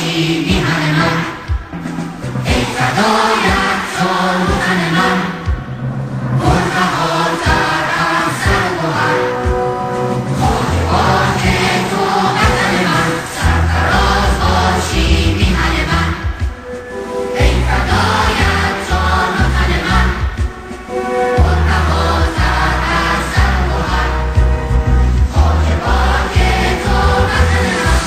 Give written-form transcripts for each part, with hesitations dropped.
باشی میهن من، ای فدایت جان و تن من، پربهاتر از زر و گوهر، خاک پاک تو وطن من، سرفراز باشی میهن من، ای فدایت جان و تن من، پربهاتر از زر و گوهر، خاک پاک تو وطن من.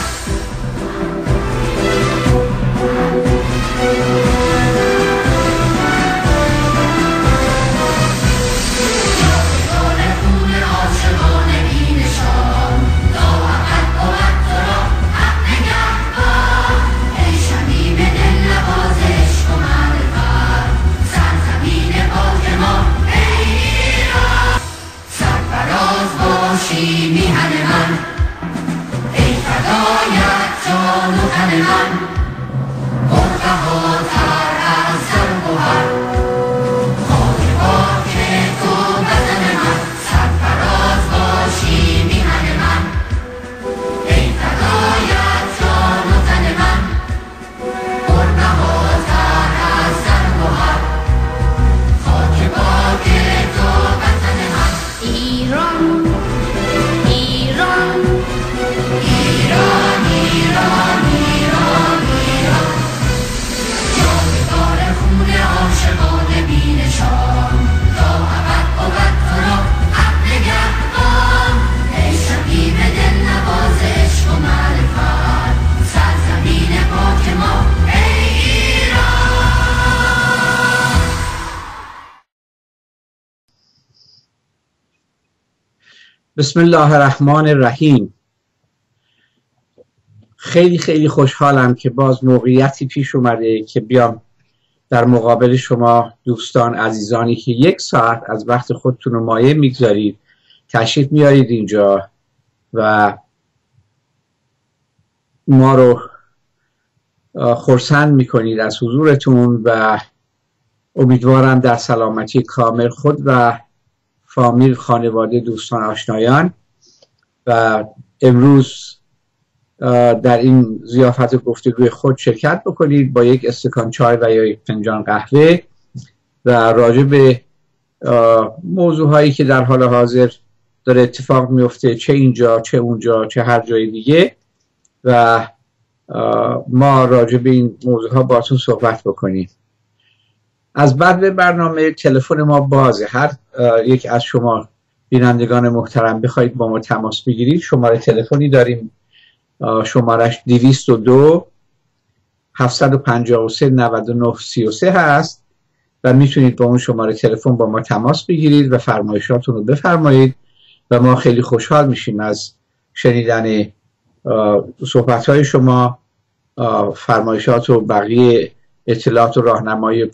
جاودان خون عاشقان بی‌نشان، تا ابد بود تو را حق نگهبان، ای شمیم دل نواز عشق و معرفت، سرزمین پاک ما ای ایران، سرفراز باشی میهن من، ای فدایت جان و تن من، پربهاتر از زر و گوهر، خاک پاک تو وطن من، سرفراز باشی میهن من، ای فدایت جان و تن من، پربهاتر از زر و گوهر، خاک پاک تو وطن من. ایران ایران ایران ایران ایران ایران، جاودان خون عاشقان بی‌نشان، تا ابد بود تو را حق نگهبان، ای شمیم دل نواز عشق و معرفت، سرزمین پاک ما ای ایران. بسم الله الرحمن الرحیم. خیلی خیلی خوشحالم که باز موقعیتی پیش اومده که بیام در مقابل شما دوستان عزیزانی که 1 ساعت از وقت خودتون رو مایه میگذارید تشریف میارید اینجا و ما رو خرسند میکنید از حضورتون و امیدوارم در سلامتی کامل خود و فامیل، خانواده، دوستان، آشنایان و امروز در این ضیافت گفتگوی خود شرکت بکنید با 1 استکان چای و یا 1 فنجان قهوه و راجع به موضوعهایی که در حال حاضر داره اتفاق میفته، چه اینجا چه اونجا چه هر جای دیگه، و ما راجع به این موضوعها باتون صحبت بکنیم. از بعد برنامه تلفن ما بازه. هر یک از شما بینندگان محترم بخواید با ما تماس بگیرید، شماره تلفنی داریم، شمارش 202 753 99 33 هست و میتونید با اون شماره تلفن با ما تماس بگیرید و فرمایشاتون رو بفرمایید و ما خیلی خوشحال میشیم از شنیدن صحبت‌های شما، فرمایشات و بقیه اطلاعات و راهنمایی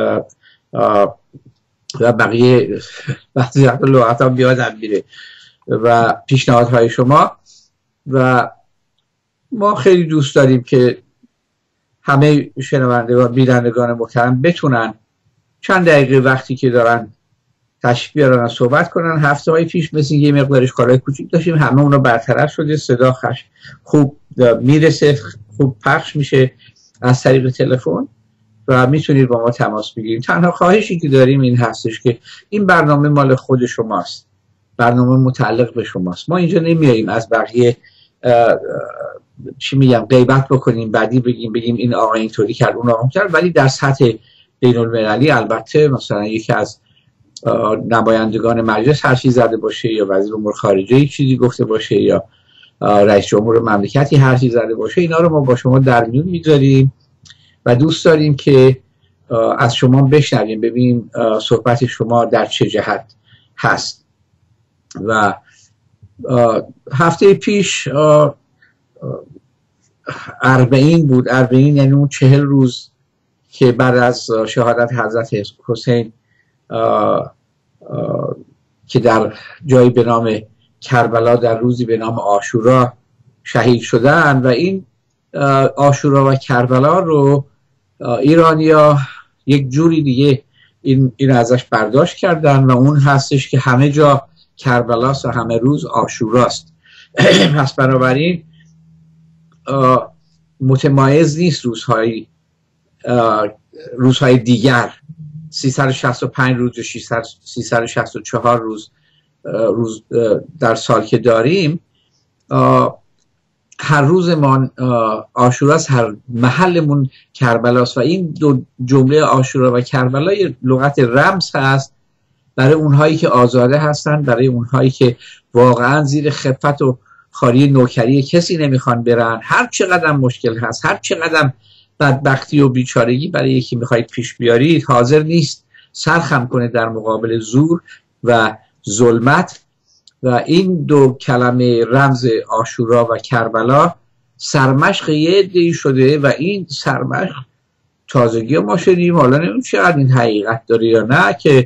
و بقیه بعضی وقتا لغت هم بیادم میره و پیشنهادهای شما. و ما خیلی دوست داریم که همه شنوندگان بینندگان محترم بتونن چند دقیقه وقتی که دارن تشریف بیارن صحبت کنن. هفته های پیش مثل یه مقدارش کارهای کوچیک داشتیم، همه اون رو برطرف شده، صدا خوب میرسه، خوب پخش میشه از طریق تلفن و میتونید با ما تماس بگیرید. تنها خواهشی که داریم این هستش که این برنامه مال خود شماست، برنامه متعلق به شماست. ما اینجا نمیاییم از بقیه چی میگم غیبت بکنیم، بعدی بگیم این آقا اینطوری کرد اون آقا کرد، ولی در سطح بین المللی البته مثلا یکی از نمایندگان مجلس حرفی زده باشه یا وزیر امور خارجه چیزی گفته باشه یا رئیس جمهور مملکتی حرفی زده باشه، اینا رو ما با شما در میون میذاریم و دوست داریم که از شما بشنویم، ببینیم صحبت شما در چه جهت هست. و هفته پیش 40 بود، 40 یعنی اون 40 روز که بعد از شهادت حضرت حسین که در جایی به نام کربلا در روزی به نام عاشورا شهید شدن و این عاشورا و کربلا رو ایرانیا یک جوری دیگه این ازش برداشت کردن و اون هستش که همه جا کربلاست و همه روز عاشوراست. پس بنابراین متمایز نیست روزهای دیگر 365 روز و 364 روز در سال که داریم. هر روزمان عاشوراست، هر محلمون کربلاست و این دو جمله عاشورا و کربلا لغت رمز هست برای اونهایی که آزاده هستن، برای اونهایی که واقعا زیر خفت و خاری نوکری کسی نمیخوان برن. هر چقدر مشکل هست، هر چقدر بدبختی و بیچارگی برای یکی میخواید پیش بیارید، حاضر نیست سرخم کنه در مقابل زور و ظلمت. و این دو کلمه رمز عاشورا و کربلا سرمشق یه عده‌ای شده و این سرمشق تازگی ما شدیم. حالا نمیدونم چقدر این حقیقت داره یا نه که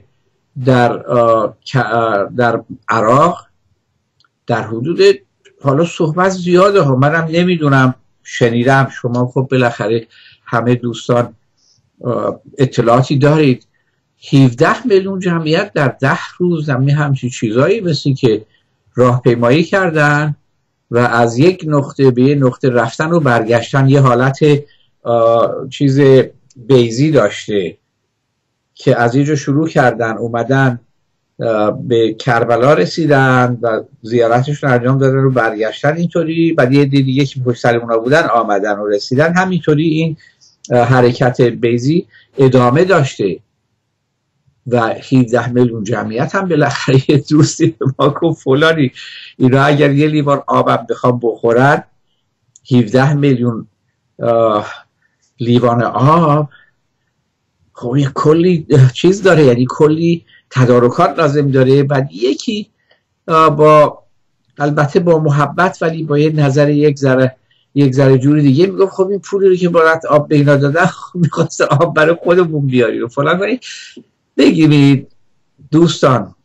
در عراق در حدود، حالا صحبت زیاده ها، منم نمیدونم، شنیدم، شما خب بالاخره همه دوستان اطلاعاتی دارید، 17 میلیون جمعیت در 10 روز همچین چیزایی مثل که راهپیمایی کردن و از یک نقطه به یک نقطه رفتن و برگشتن. یه حالت چیز بیزی داشته که از اینجا شروع کردن اومدن به کربلا رسیدن و زیارتشون انجام دادن و برگشتن اینطوری، بعد یه دیگه که پشت سر اونا بودن آمدن و رسیدن. همینطوری این حرکت بیزی ادامه داشته و 17 میلیون جمعیت هم بالاخره یه دوستی به ما گفت فلانی اینا اگر یه لیوان آبم بخوام بخورن 17 میلیون لیوان آب خب یه کلی چیز داره، یعنی کلی تدارکات لازم داره. بعد یکی با البته با محبت ولی با یه نظر یک ذره جوری دیگه میگفت خب این پولی رو که بارت آب به اینا دادن میخواست آب برای خودمون بیاری و فلان کنی. بگیرید دوستان،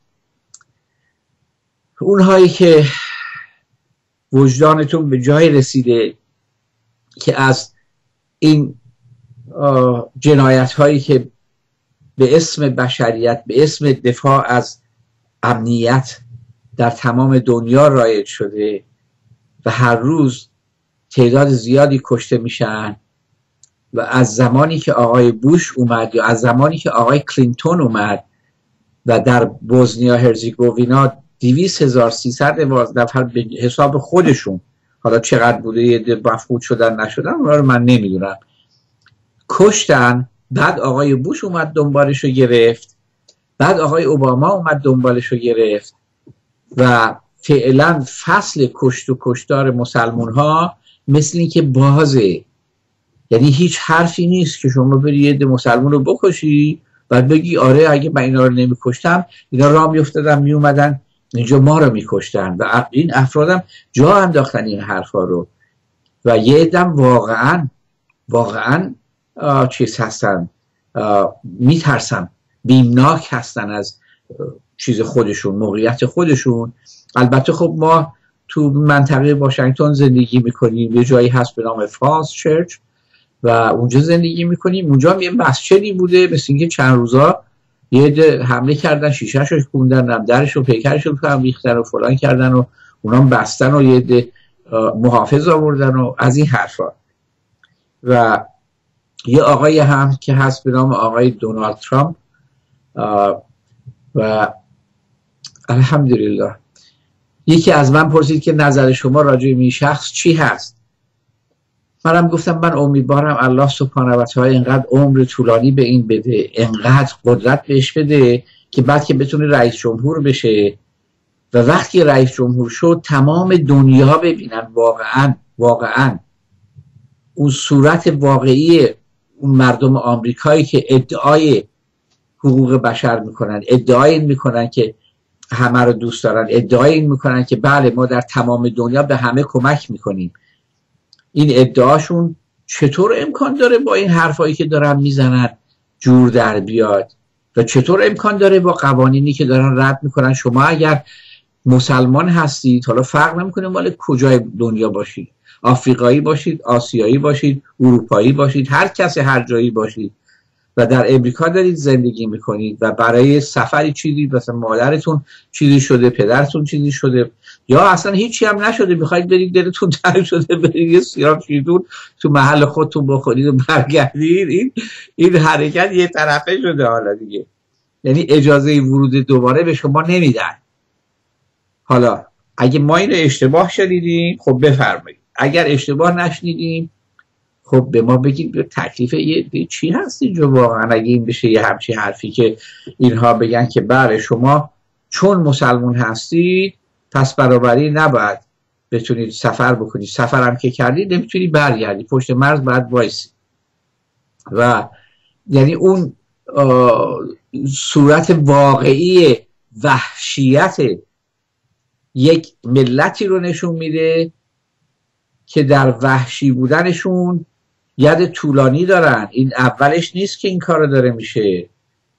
اونهایی که وجدانتون به جای رسیده که از این جنایت هایی که به اسم بشریت، به اسم دفاع از امنیت در تمام دنیا رایج شده و هر روز تعداد زیادی کشته میشن و از زمانی که آقای بوش اومد یا از زمانی که آقای کلینتون اومد و در بوسنیا هرزگوینا 200,300 نفر به حساب خودشون، حالا چقدر بوده یه مفقود شدن نشدن اونا رو من نمیدونم، کشتن. بعد آقای بوش اومد دنبالش رو گرفت، بعد آقای اوباما اومد دنبالش رو گرفت و فعلا فصل کشت و کشتار مسلمون ها مثل این که بازه. یعنی هیچ حرفی نیست که شما بری یه مسلمون رو بکشی بعد بگی آره اگه من اینا رو نمی کشتم اینا راه می افتادن می اومدن اینجا ما رو می کشتن. و این افرادم جا انداختن این حرفا رو و یه دم واقعا چیز هستن، می ترسن، بیمناک هستن از چیز خودشون، موقعیت خودشون. البته خب ما تو منطقه واشنگتن زندگی میکنیم، یه جایی هست به نام فالس چرچ و اونجا زندگی میکنیم. اونجا هم یه مسجدی بوده مثل اینکه چند روزا یه حمله کردن، شیشه‌شو خوندن، درشو پیکرشو هم ریختن و فلان کردن و اونام بستن و یه محافظ آوردن و از این حرفا. و یه آقای هم که هست به نام آقای دونالد ترامپ و الحمدلله یکی از من پرسید که نظر شما راجع به این شخص چی هست. منم گفتم من امیدوارم الله سبحانه و تعالی اینقدر عمر طولانی به این بده، اینقدر قدرت بهش بده که بعد که بتونه رئیس جمهور بشه و وقتی رئیس جمهور شد تمام دنیا ببینن واقعا اون صورت واقعی اون مردم آمریکایی که ادعای حقوق بشر میکنن، ادعای میکنن که همه رو دوست دارن، ادعای میکنن که بله ما در تمام دنیا به همه کمک میکنیم. این ادعاشون چطور امکان داره با این حرفایی که دارن میزنن جور در بیاد و چطور امکان داره با قوانینی که دارن رد میکنن؟ شما اگر مسلمان هستید، حالا فرق نمیکنه مال کجای دنیا باشید، آفریقایی باشید، آسیایی باشید، اروپایی باشید، هر کس هر جایی باشید، و در امریکا دارید زندگی میکنید و برای سفری چیزی مثلا مادرتون چیزی شده، پدرتون چیزی شده، یا اصلا هیچی هم نشده، میخواید برید دلتون تنگ شده برید یه سیراب شیرتون تو محل خودتون بخورید و برگردید، این حرکت یه طرفه شده حالا دیگه، یعنی اجازه ورود دوباره به شما نمیدن. حالا اگه ما اینو اشتباه شنیدیم خب بفرمایید، اگر اشتباه نشنیدیم خب به ما بگید تکلیف یه چی هست اینجا واقعا، اگه این بشه یه همچین حرفی که اینها بگن که بله شما چون مسلمون هستید پس برابری نباید بتونید سفر بکنید، سفر هم که کردید نمیتونید برگردید، پشت مرز باید وایسید. و یعنی اون صورت واقعی وحشیت یک ملتی رو نشون میده که در وحشی بودنشون ید طولانی دارن. این اولش نیست که این کار داره میشه.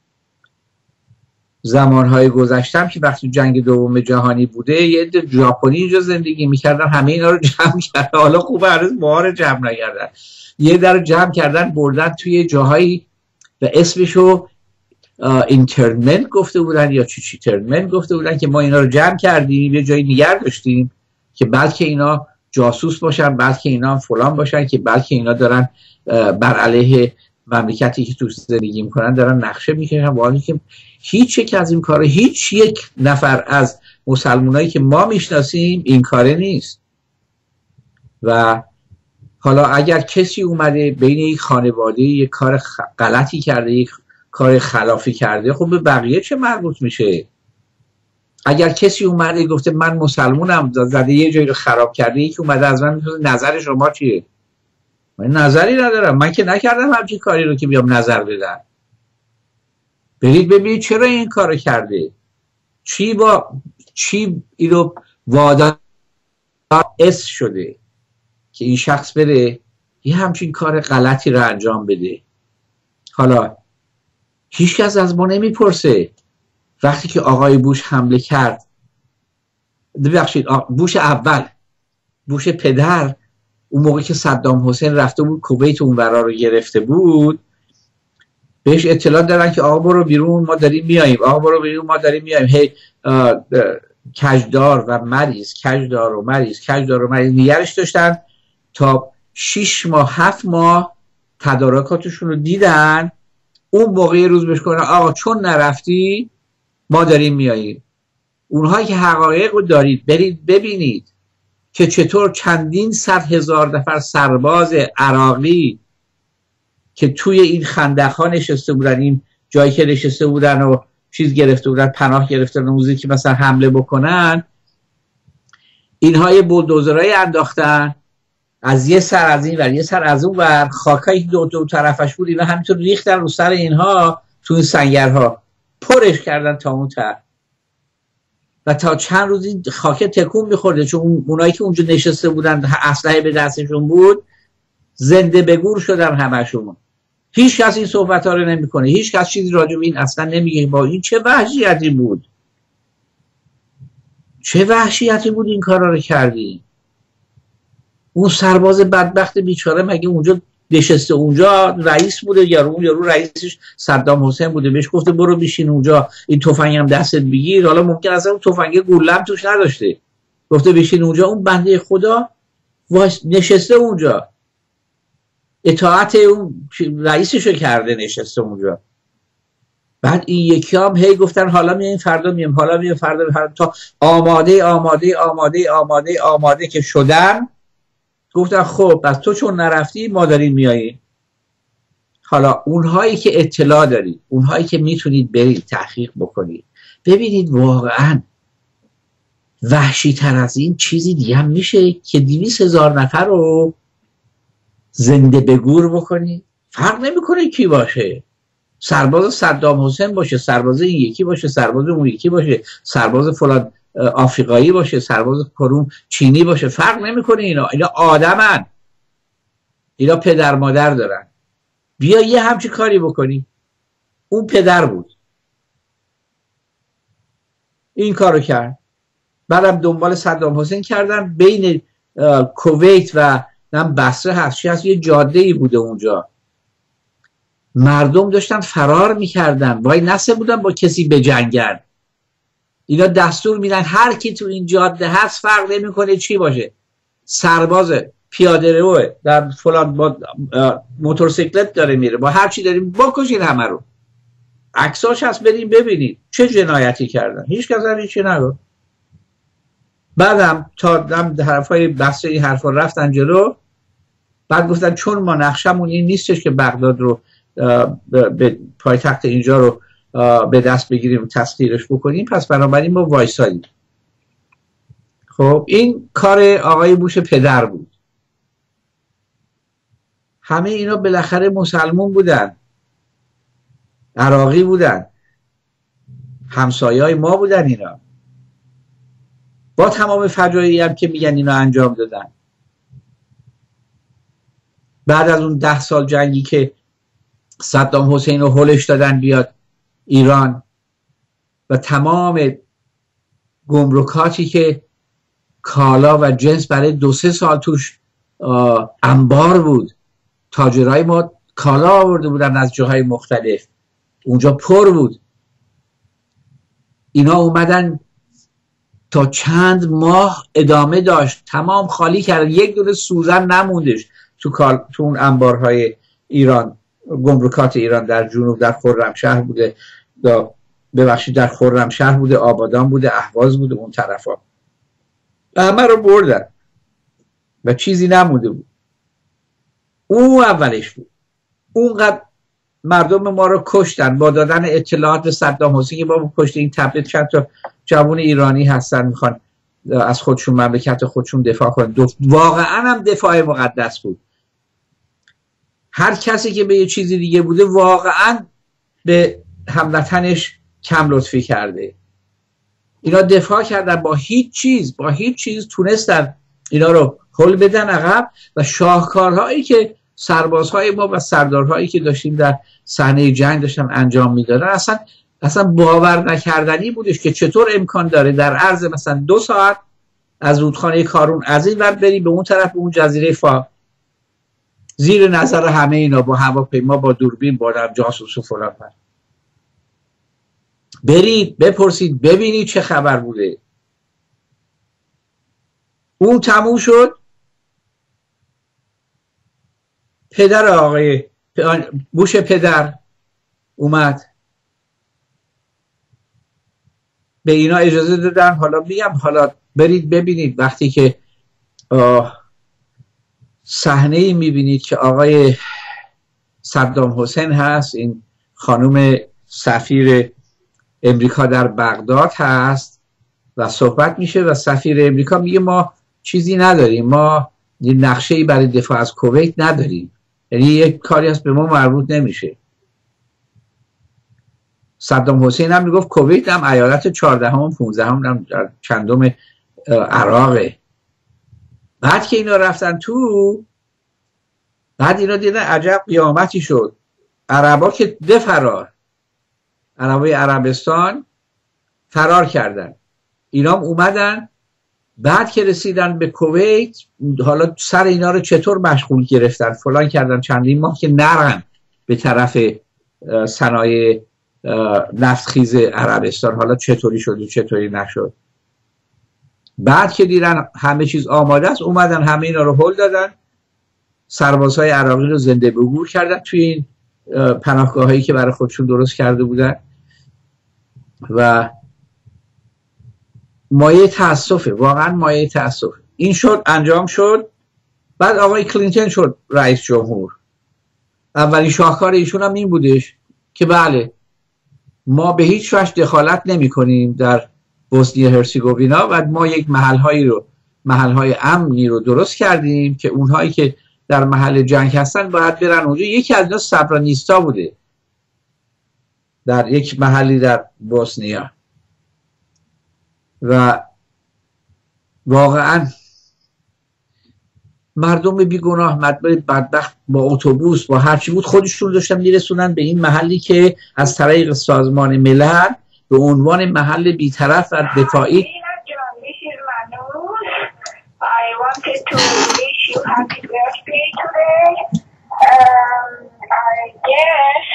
زمانهای گذشتم که وقتی جنگ دوم جهانی بوده یه عده ژاپنی اینجا زندگی میکردن، همه اینا رو جمع کردن، حالا خوبه هنوز بار جمع نکردن، یه در رو جمع کردن بردن توی جاهایی و اسمشو اینترنمنت گفته بودن یا چی ترنمنت گفته بودن که ما اینا رو جمع کردیم یه جایی نگه داشتیم که بلکه اینا جاسوس باشن، بلکه اینا فلان باشن، که بلکه اینا دارن بر علیه مملکتی که توش زندگی میکنن دارن نقشه میکشن. واقعا که هیچ یک از این کاره هیچ یک نفر از مسلمانایی که ما میشناسیم این کاره نیست. و حالا اگر کسی اومده بین یک خانواده یک کار غلطی کرده، یک کار خلافی کرده، خب به بقیه چه مربوط میشه؟ اگر کسی اومده گفته من مسلمونم، زده یه جایی رو خراب کرده، یکی اومده از من میپرسه نظر شما چیه؟ من نظری ندارم، من که نکردم همچین کاری رو که بیام نظر بدم. برید ببینید چرا این کارو کرده، چی اینو وادار اس شده که این شخص بره یه همچین کار غلطی رو انجام بده. حالا هیچ کس از ما نمیپرسه وقتی که آقای بوش حمله کرد، ببخشید بوش اول، بوش پدر، اون موقع که صدام حسین رفته بود کویت اونورا رو گرفته بود، بهش اطلاع دادن که آقا برو بیرون ما داریم میاییم، آقا برو بیرون ما داریم میاییم، هی کجدار و مریض، کجدار و مریض نگرش داشتن تا 6 ماه 7 ماه تدارکاتشون رو دیدن. اون موقع روز بهش کنن آقا چون نرفتی ما داریم میاییم. اونهایی که حقایق رو دارید برید ببینید که چطور چندین صد هزار نفر سرباز عراقی که توی این خندق‌ها نشسته بودن، این جایی که نشسته بودن و چیز گرفته بودن، پناه گرفتن و موزیکی مثلا حمله بکنن، اینها یه بولدوزرای انداختن از یه سر از این ور یه سر از اون ور، خاکایی دو طرفش بود اینا همینطور ریختن رو سر اینها تو این سنگرها پرش کردن تا اون طرف و تا چند روز این خاک تکون میخورده، چون اونایی که اونجا نشسته بودن اسلحه به دستشون بود زنده به گور شدن همشون. هیچ کس این صحبت ها رو نمیکنه، هیچ کس چیزی راجع به این اصلا نمیگه. با این چه وحشیتی بود، چه وحشیتی بود این کارا رو کردی. اون سرباز بدبخت بیچاره مگه اونجا نشسته، اونجا رئیس بوده، یارو رئیسش صدام حسین بوده، بهش گفته برو بشین اونجا این تفنگ هم دستت بگیر. حالا ممکن اصلا اون تفنگ گولم توش نداشته، گفته بشین اونجا، اون بنده خدا نشسته اونجا اطاعت اون رئیسشو کرده نشسته اونجا. بعد این یکی هم هی گفتن حالا میایم فردا میایم، حالا میایم فردا تا آماده که شدن گفتن خب پس تو چون نرفتی ما داریم میاییم. حالا اونهایی که اطلاع دارید، اونهایی که میتونید برید تحقیق بکنید ببینید واقعا وحشی تر از این چیزی دیگه هم میشه که 200,000 نفر رو زنده به گور بکنید. فرق نمیکنه کی باشه، سرباز صدام حسین باشه، سرباز این یکی باشه، سرباز اون یکی باشه، سرباز فلان آفریقایی باشه، سرباز کروم چینی باشه، فرق نمیکنه. اینا آدمن، اینا پدر مادر دارن. بیا یه همچی کاری بکنی. اون پدر بود این کارو کرد، بعدم دنبال صدام حسین کردن. بین کویت و بصره هست یه جاده ای بوده اونجا، مردم داشتن فرار میکردن، وای نسه بودن با کسی بجنگن. اینا دستور میدن هر کی تو این جاده هست، فرق نمیکنه چی باشه، سرباز، پیاده روه، در فلان با موتورسیکلت داره میره، با هر چی داریم بکشید همه رو. عکساش هست بریم ببینید چه جنایتی کردن. هیچ کس هم هیچی نگفت. بعدم تا حرفای بحث این حرفا رفتن جلو، بعد گفتن چون ما نقشمون این نیستش که بغداد رو به پایتخت اینجا رو به دست بگیریم و تسخیرش بکنیم، پس بنابراین ما وایساییم. خب این کار آقای بوش پدر بود. همه اینا بالاخره مسلمون بودن، عراقی بودن، همسایه‌های ما بودن اینا، با تمام فجایعی هم که میگن اینا انجام دادن. بعد از اون 10 سال جنگی که صدام حسین رو هلش دادن بیاد ایران و تمام گمرکاتی که کالا و جنس برای 2-3 سال توش انبار بود، تاجرای ما کالا آورده بودن از جاهای مختلف، اونجا پر بود. اینا اومدن تا چند ماه ادامه داشت، تمام خالی کردن، یک دونه سوزن نموندش تو اون انبارهای ایران، گمرکات ایران در جنوب، در خرمشهر بوده، در خرمشهر بوده، آبادان بوده، اهواز بوده، اون طرفا همه رو بردن و چیزی نمونده بود. اون اولش بود. اونقدر مردم ما رو کشتن با دادن اطلاعات به صدام حسین که با کشت این تبلیغ چند تا جوان ایرانی هستن میخوان از خودشون، مملکت خودشون دفاع کنن. واقعا هم دفاع مقدس بود. هر کسی که به یه چیزی دیگه بوده واقعا به هموطنش کم لطفی کرده. اینا دفاع کردن با هیچ چیز تونستن اینا رو هل بدن عقب و شاهکارهایی که سربازهای ما و سردارهایی که داشتیم در صحنه جنگ داشتن انجام میدادن اصلا باور نکردنی بودش که چطور امکان داره در عرض مثلا 2 ساعت از رودخانه کارون از این ور بری به اون طرف، به اون جزیره فا، زیر نظر همه اینا، با هواپیما، با دوربین، با جاسوس و فلان، برید بپرسید ببینید چه خبر بوده. اون تموم شد، پدر آقای بوش پدر اومد، به اینا اجازه دادن. حالا میگم حالا برید ببینید، وقتی که صحنه‌ای میبینید که آقای صدام حسین هست، این خانم سفیر امریکا در بغداد هست و صحبت میشه و سفیر امریکا میگه ما چیزی نداریم، ما یه نقشه‌ای برای دفاع از کویت نداریم، یعنی یک کاری هست به ما مربوط نمیشه. صدام حسین هم میگفت کویت هم ایالت 14 و 15 هم چندم عراقه. بعد که اینا رفتن تو، بعد اینا دیدن عجب قیامتی شد. عربا که فرار، عربای عربستان فرار کردن، اینا هم اومدن. بعد که رسیدن به کویت، حالا سر اینا رو چطور مشغول گرفتن، فلان کردن، چندین ماه که نرن به طرف صنایع نفتخیز عربستان، حالا چطوری شد و چطوری نشد. بعد که دیدن همه چیز آماده است، اومدن همه اینا رو هل دادن، سربازهای عراقی رو زنده به گور کردن توی این پناهگاه هایی که برای خودشون درست کرده بودن و مایه تاسفه، واقعا مایه تاسف. این شد، انجام شد. بعد آقای کلینتون شد رئیس جمهور. اولین شاهکار ایشون هم این بودش که بله ما به هیچ وجه دخالت نمی کنیم در بوسنی هرزگوین و ما یک محلهای امنی رو درست کردیم که اونهایی که در محل جنگ هستن باید برن اونجا. یکی از اینا سبرانیستا بوده در یک محلی در بوسنیا و واقعا مردم بیگناه بدبخت با اتوبوس با هرچی بود خودشون داشتن میرسونن به این محلی که از طریق سازمان ملل به عنوان محل بی‌طرف و دفاعی. I wanted to wish you happy birthday today. I guess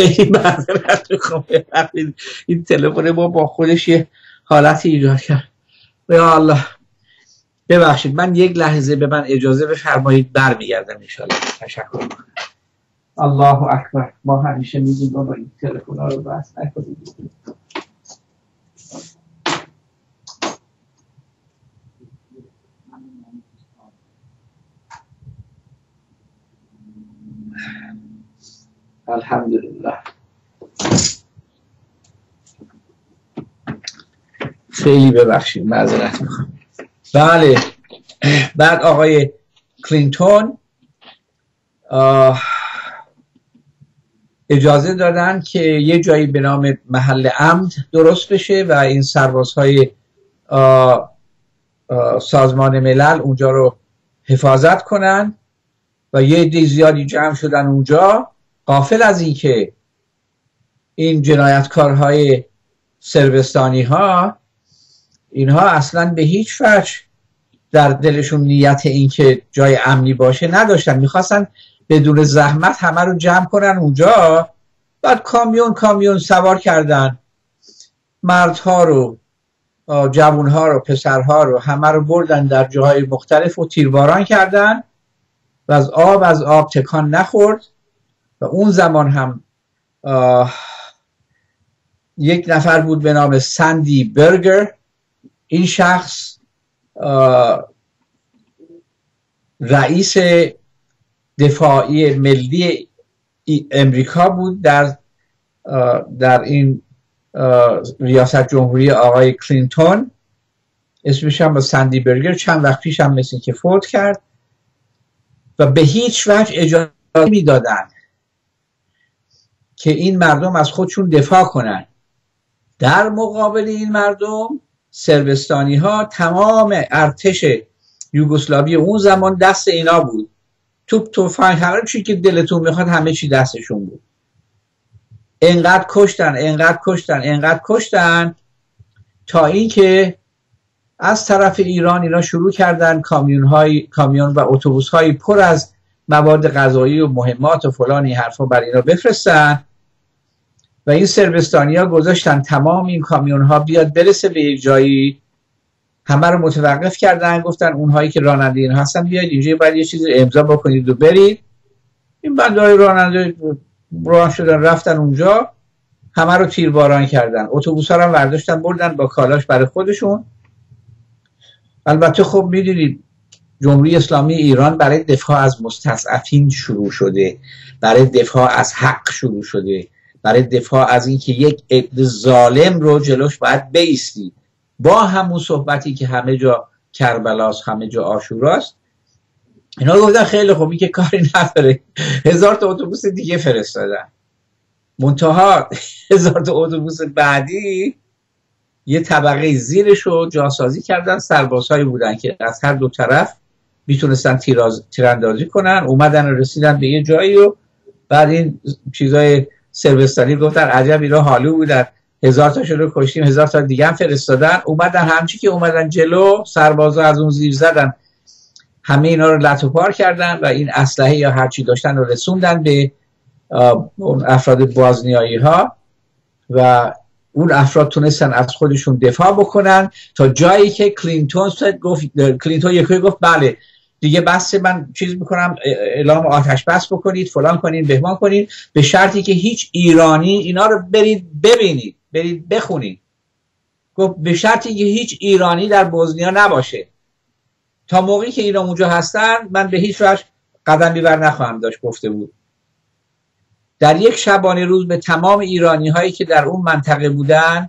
خیلی معذرت میخوام، این تلفن ما با خودش یه حالتی ایجاد کرد. یا الله ببخشید، من یک لحظه به من اجازه بفرمایید، برمیگردم ان شاء الله. تشکر میکنم. الله اکبر. ما همیشه میگیم بابا این تلفن ها رو بس نکنید. الحمدلله. خیلی ببخشید، معذرت میخوام. بله، بعد آقای کلینتون اجازه دادن که یه جایی به نام محل عمد درست بشه و این سربازهای سازمان ملل اونجا رو حفاظت کنن و یه عده زیادی جمع شدن اونجا، غافل از این که این جنایتکارهای سربستانی ها اینها اصلا به هیچ وجه در دلشون نیت این که جای امنی باشه نداشتن. میخواستن بدون زحمت همه رو جمع کنن اونجا، بعد کامیون سوار کردن، مردها رو، جوانها رو، پسرها رو، همه رو بردن در جاهای مختلف و تیرباران کردن و از آب تکان نخورد. و اون زمان هم یک نفر بود به نام ساندی برگر. این شخص رئیس دفاعی ملی امریکا بود در این ریاست جمهوری آقای کلینتون. اسمش هم با ساندی برگر. چند وقت پیش هم مثل که فوت کرد و به هیچ وجه اجازه میدادن که این مردم از خودشون دفاع کنن. در مقابل این مردم سربستانی ها، تمام ارتش یوگسلاوی اون زمان دست اینا بود. توپ تفنگ، هر چی که دلتون میخواد همه چی دستشون بود. انقدر کشتن تا اینکه از طرف ایران اینا شروع کردن کامیون و اتوبوس‌های پر از مواد غذایی و مهمات و فلانی حرفا بر اینا بفرستن و این سربستانی‌ها گذاشتن تمام این کامیون‌ها بیاد برسه به یک جایی، همه رو متوقف کردن، گفتن اونهایی که راننده این هستن بیاید اینجا باید یه چیزی امضا بکنید و برید. این بنده‌های راننده راه شدن رفتن اونجا، همه رو تیرباران کردن، اتوبوس‌ها رو برداشتن بردن با کالاش برای خودشون. البته خب میدونید جمهوری اسلامی ایران برای دفاع از مستضعفین شروع شده، برای دفاع از حق شروع شده، برای دفاع از این که یک عده ظالم رو جلوش باید بایستی، با همون صحبتی که همه جا کربلاست، همه جا عاشوراست. اینا گفتن خیلی خوبی که کاری نداره، 1000 تا اتوبوس دیگه فرستادن. منتها 1000 تا اتوبوس بعدی یه طبقه زیرش رو جاسازی کردن، سربازهایی بودن که از هر دو طرف میتونستن تیراندازی کنن. اومدن و رسیدن به یه جایی و بعد این چیزای سربستانی گفتن عجب اینا حالو بودن، 1000 تاشون رو کشتیم، 1000 تا دیگه هم فرستادن. اومدن همچی که اومدن جلو، سربازا از اون زیر زدن، همه اینا رو لطو پار کردن و این اسلحه یا هر چی داشتن رو رسوندن به اون افراد بازنیایی ها و اون افراد تونستن از خودشون دفاع بکنن تا جایی که کلینتون یکی گفت بله دیگه بس، من چیز میکنم، اعلام آتش بس بکنید، فلان کنید، بهمان کنید، به شرطی که هیچ ایرانی، اینا رو برید ببینید، برید بخونید. گفت به شرطی که هیچ ایرانی در بوزنیا نباشه. تا موقعی که اینا اونجا هستن من به هیچ وجه قدمی بر نخواهم داشت، گفته بود. در یک شبانه روز به تمام ایرانی هایی که در اون منطقه بودن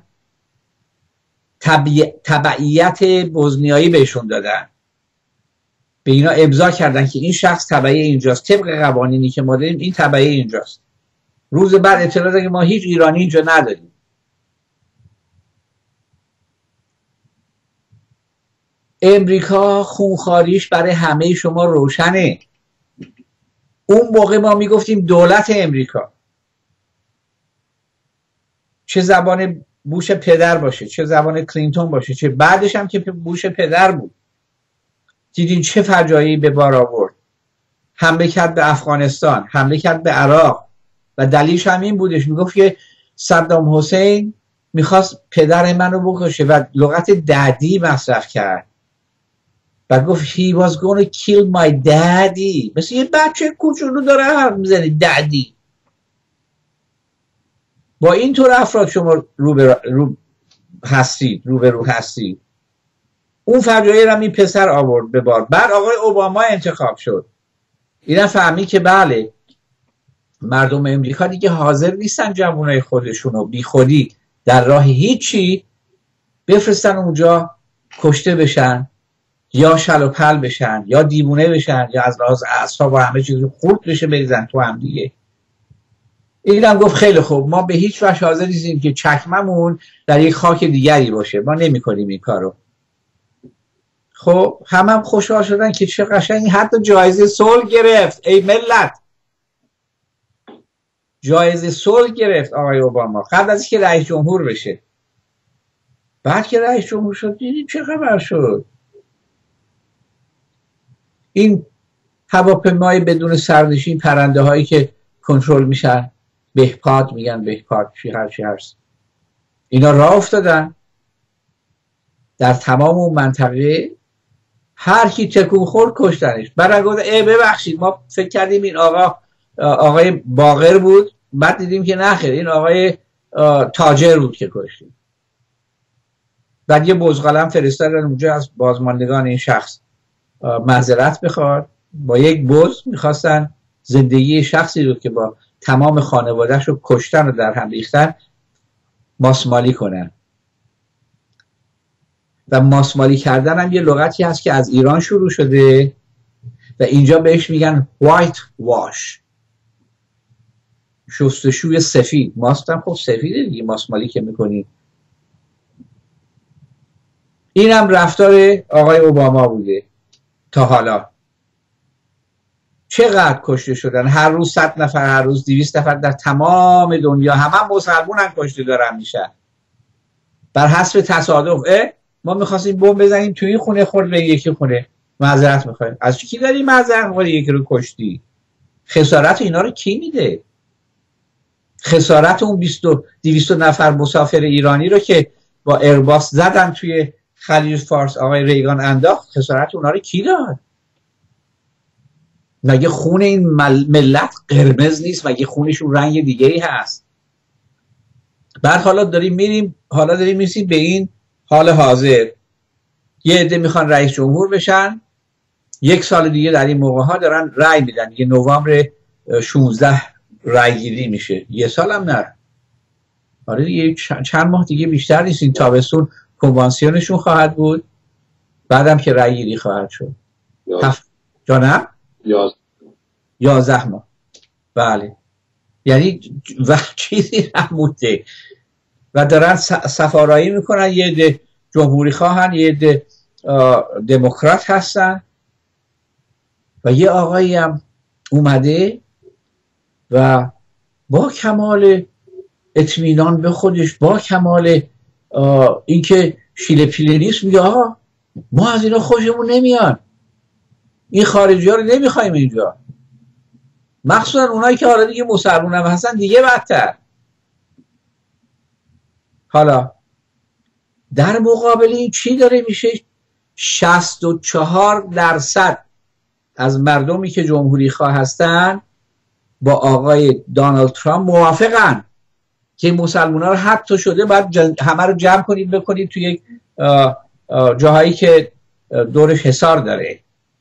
تبعیت بوزنیایی بهشون دادن، به اینا امضا کردن که این شخص تبعی اینجاست، طبق قوانینی که ما داریم این تبعی اینجاست. روز بعد اطلاع دادن که ما هیچ ایرانی اینجا نداریم. امریکا خونخواریش برای همه شما روشنه. اون موقع ما میگفتیم دولت امریکا، چه زبان بوش پدر باشه، چه زبان کلینتون باشه، چه بعدش هم که بوش پدر بود. دیدین چه فجایعی به بار آورد. حمله کرد به افغانستان، حمله کرد به عراق، و دلیلش هم این بودش، میگفت که صدام حسین میخواست پدر منو بکشه و لغت ددی مصرف کرد و گفت he was gonna kill my daddy. مثل یه بچه کوچولو داره حرف میزنه ددی. با اینطور افراد شما روبرو هستید. اون فجایع رو این پسر آورد به بار. بعد آقای اوباما انتخاب شد. اینا فهمید که بله مردم امریکا دیگه حاضر نیستن جوانای خودشونو بی خودی در راه هیچی بفرستن اونجا کشته بشن یا شل و پل بشن یا دیوونه بشن یا از لحاظ اعصاب و همه چیز خورد بشه بریزن تو هم دیگه. اینم گفت خیلی خوب، ما به هیچ وجه حاضر نیستیم که چکممون در یک خاک دیگری باشه، ما نمی‌کنیم این کارو. خب هم خوشحال شدن که چه قشنگی، حتی جایزه صلح گرفت. ای ملت، جایزه صلح گرفت آقای اوباما قبل از اینکه رئیس جمهور بشه. بعد که رئیس جمهور شد دیدیم چه خبر شد. این هواپیمای بدون سرنشین، پرنده هایی که کنترل میشن، بهپاد میگن، بهپاد چی هست، اینا راه افتادن در تمام اون منطقه. هر کی تکون خورد کشتنش. بعد گفت ببخشید ما فکر کردیم این آقای باقر بود، بعد دیدیم که نه خیر این آقای تاجر بود که کشتیم. بعد یه بزغالم فرستادن اونجا از بازماندگان این شخص معذرت بخواد. با یک بز میخواستن زندگی شخصی رو که با تمام خانواده‌اش رو کشتن و در هم ریختن ماسمالی کنن. و ماسمالی کردن هم یه لغتی هست که از ایران شروع شده و اینجا بهش میگن white wash، شستشوی سفید. ماست هم خب سفیده دیگه، ماسمالی که میکنی. این هم رفتار آقای اوباما بوده تا حالا. چقدر کشته شدن هر روز، 100 نفر هر روز، 200 نفر در تمام دنیا، همه مسلمون هم کشته دارن میشن بر حسب تصادف. ما میخواستیم بمب بزنیم توی خونه، خورد به یکی خونه، معذرت میخوایم. از کی داری معذرت میخوای یکی رو کشتی؟ خسارت اینا رو کی میده؟ خسارت اون 200 نفر مسافر ایرانی رو که با ایرباس زدن توی خلیج فارس آقای ریگان انداخت، خسارت اونا رو کی داد؟ مگه خون این ملت قرمز نیست؟ مگه خونشون رنگ دیگه‌ای هست؟ بعد حالا داریم میریم به این حال حاضر. یه عده میخوان رئیس جمهور بشن، 1 سال دیگه در این موقع ها دارن رأی میدن. یه نوامبر 16 رأی گیری میشه، 1 سال هم نه، آره دیگه چند ماه دیگه بیشتر نیست. این تابستون کنوانسیونشون خواهد بود، بعدم که رأی گیری خواهد شد. جانم 11 ماه. بله، یعنی چیزی نمونده و دارن سفارایی میکنن. یه عده جمهوری خواهن، یه عده دموکرات هستن و یه آقایی هم اومده و با کمال اطمینان به خودش، با کمال اینکه شیله پیله نیست، میگه آها ما از اینا خوشمون نمیاد، این خارجی ها رو نمیخوایم اینجا، مخصوصا اونایی که حالا دیگه مسلمون هم هستن دیگه بدتر. حالا در مقابل این چی داره میشه؟ 64% از مردمی که جمهوری خواه هستن با آقای دونالد ترامپ موافقن که مسلمان ها رو حتی شده باید همه رو جمع کنید بکنید توی یک جاهایی که دورش حصار داره.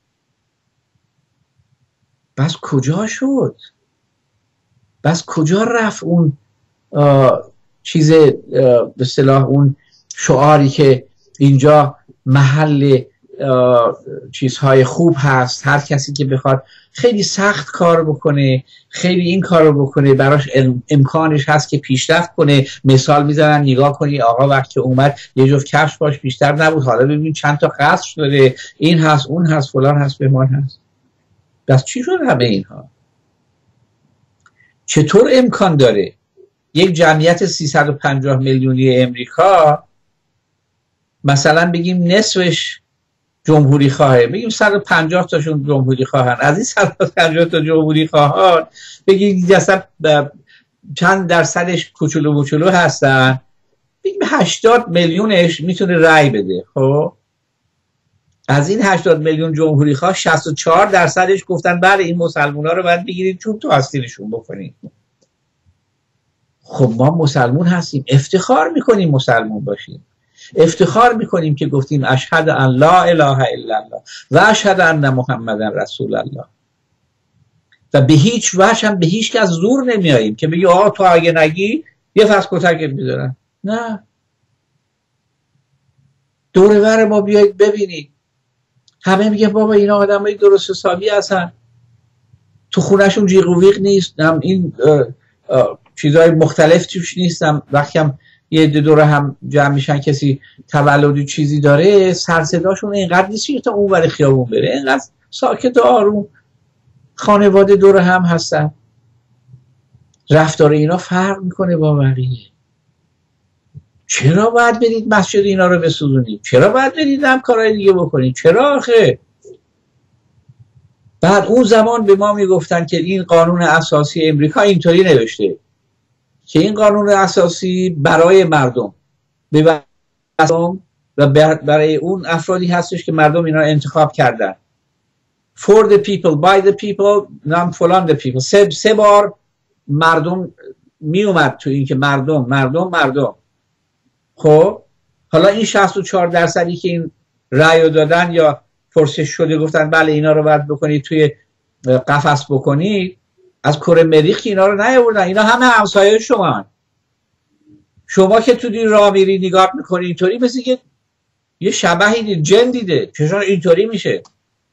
بس کجا شد؟ بس کجا رفت اون چیز به اصطلاح اون شعاری که اینجا محل چیزهای خوب هست، هر کسی که بخواد خیلی سخت کار بکنه، خیلی این کار رو بکنه، براش امکانش هست که پیشرفت کنه. مثال میزنن نگاه کنی آقا وقتی اومد یه جفت کفش باش بیشتر نبود، حالا ببین چند تا قصر شده، این هست اون هست فلان هست بهمان هست. بس چی شد همه اینها؟ چطور امکان داره یک جمعیت 350 میلیونی امریکا مثلا بگیم نصفش جمهوری خواهه، بگیم 150 تاشون جمهوری خواهن، از این 150 تا جمهوری خواهان بگیم اصلا چند درصدش کوچولو موچولو هستن، 80 میلیونش میتونه رأی بده. خب از این 80 میلیون جمهوری خواه 64 درصدش گفتن بله این مسلمونا رو باید بگیرید چوب تو آستینشون بکنید. خب ما مسلمون هستیم، افتخار میکنیم مسلمون باشیم، افتخار میکنیم که گفتیم اشهد ان لا اله الا الله و اشهد ان محمدن رسول الله و به هیچ وجه هم به هیچ کس زور نمیاییم که بگی آقا تو اگه نگی یه فس کتکت میذارن. نه، دور ور ما بیایید ببینید، همه میگه بابا اینا آدمای درست حسابی هستن، تو خونهشون جیغ و ویغ نیست، هم این چیزهای مختلف توش نیستم، وقتی هم یه دور هم جمع میشن کسی تولد چیزی داره سر صداشون اینقدر نیست که تا اون ور خیابون بره، اینقدر ساکت و آروم خانواده دور هم هستن. رفتار اینا فرق میکنه با بقیه. چرا باید برید مسجد اینا رو بسوزونید؟ چرا باید برید هم کارهای دیگه بکنید؟ چرا آخه؟ بعد اون زمان به ما میگفتن که این قانون اساسی امریکا اینطوری نوشته که این قانون اساسی برای مردم و برای اون افرادی هستش که مردم اینا انتخاب کردن. For the people, by the people, نام فلان the people. سه بار مردم می اومد تو این که مردم. خب حالا این 64 درصدی که این رأی دادن یا پرسش شده گفتن بله اینا رو باید بکنید توی قفس بکنید، از کره مریخ اینا رو نیاوردن، اینا همه همسایه شما که تو دی راه میری نگاه میکنی اینطوری مثل که یه شبحی دید، جن دیده، چشان اینطوری میشه.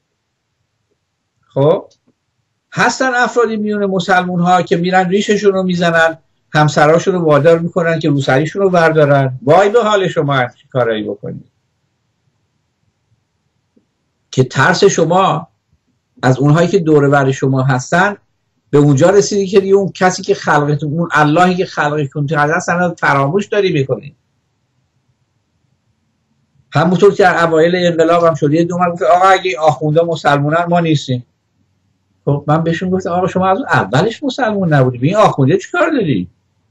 خب هستن افرادی میون مسلمون ها که میرن ریششون رو میزنن، همسراشون رو وادار میکنن که روسریشون رو بردارن. وای به حال شما هم کارایی بکنید که ترس شما از اونهایی که دور و بر شما هستن به اونجا رسیدی که دیگه اون کسی که خلقتون، اون اللهی که خلقتون هستن فراموش داری میکنید. همونطور که اوایل انقلاب هم شد، یه دومر گفت آقا اگه آخونده مسلمونن ما نیستیم. خب من بهشون گفتم آقا شما از اولش مسلمون نبودی، به این آخونده چیکار داری؟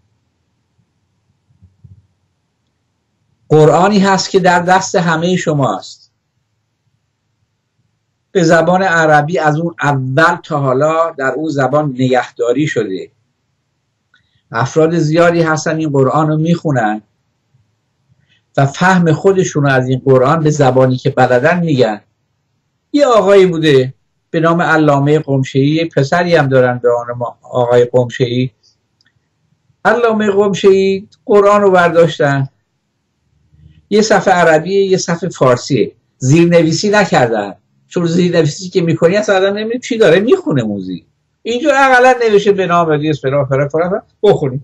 قرآنی هست که در دست همه شماست، به زبان عربی از اون اول تا حالا در اون زبان نگهداری شده. افراد زیادی هستن این قرآن رو میخونن و فهم خودشون رو از این قرآن به زبانی که بلدن میگن. یه آقایی بوده به نام علامه قمشه‌ای، پسری هم دارن به نام آقای قمشه‌ای. علامه قمشه‌ای قرآن رو برداشتن، یه صفحه عربیه یه صفحه فارسیه، زیرنویسی نکردن، چون زیرنویسی که میکنی اصلا آدم نمیدونه چی داره میخونه. موزی اینجور اقلا نوشته به نام ردیس فرا بخونی.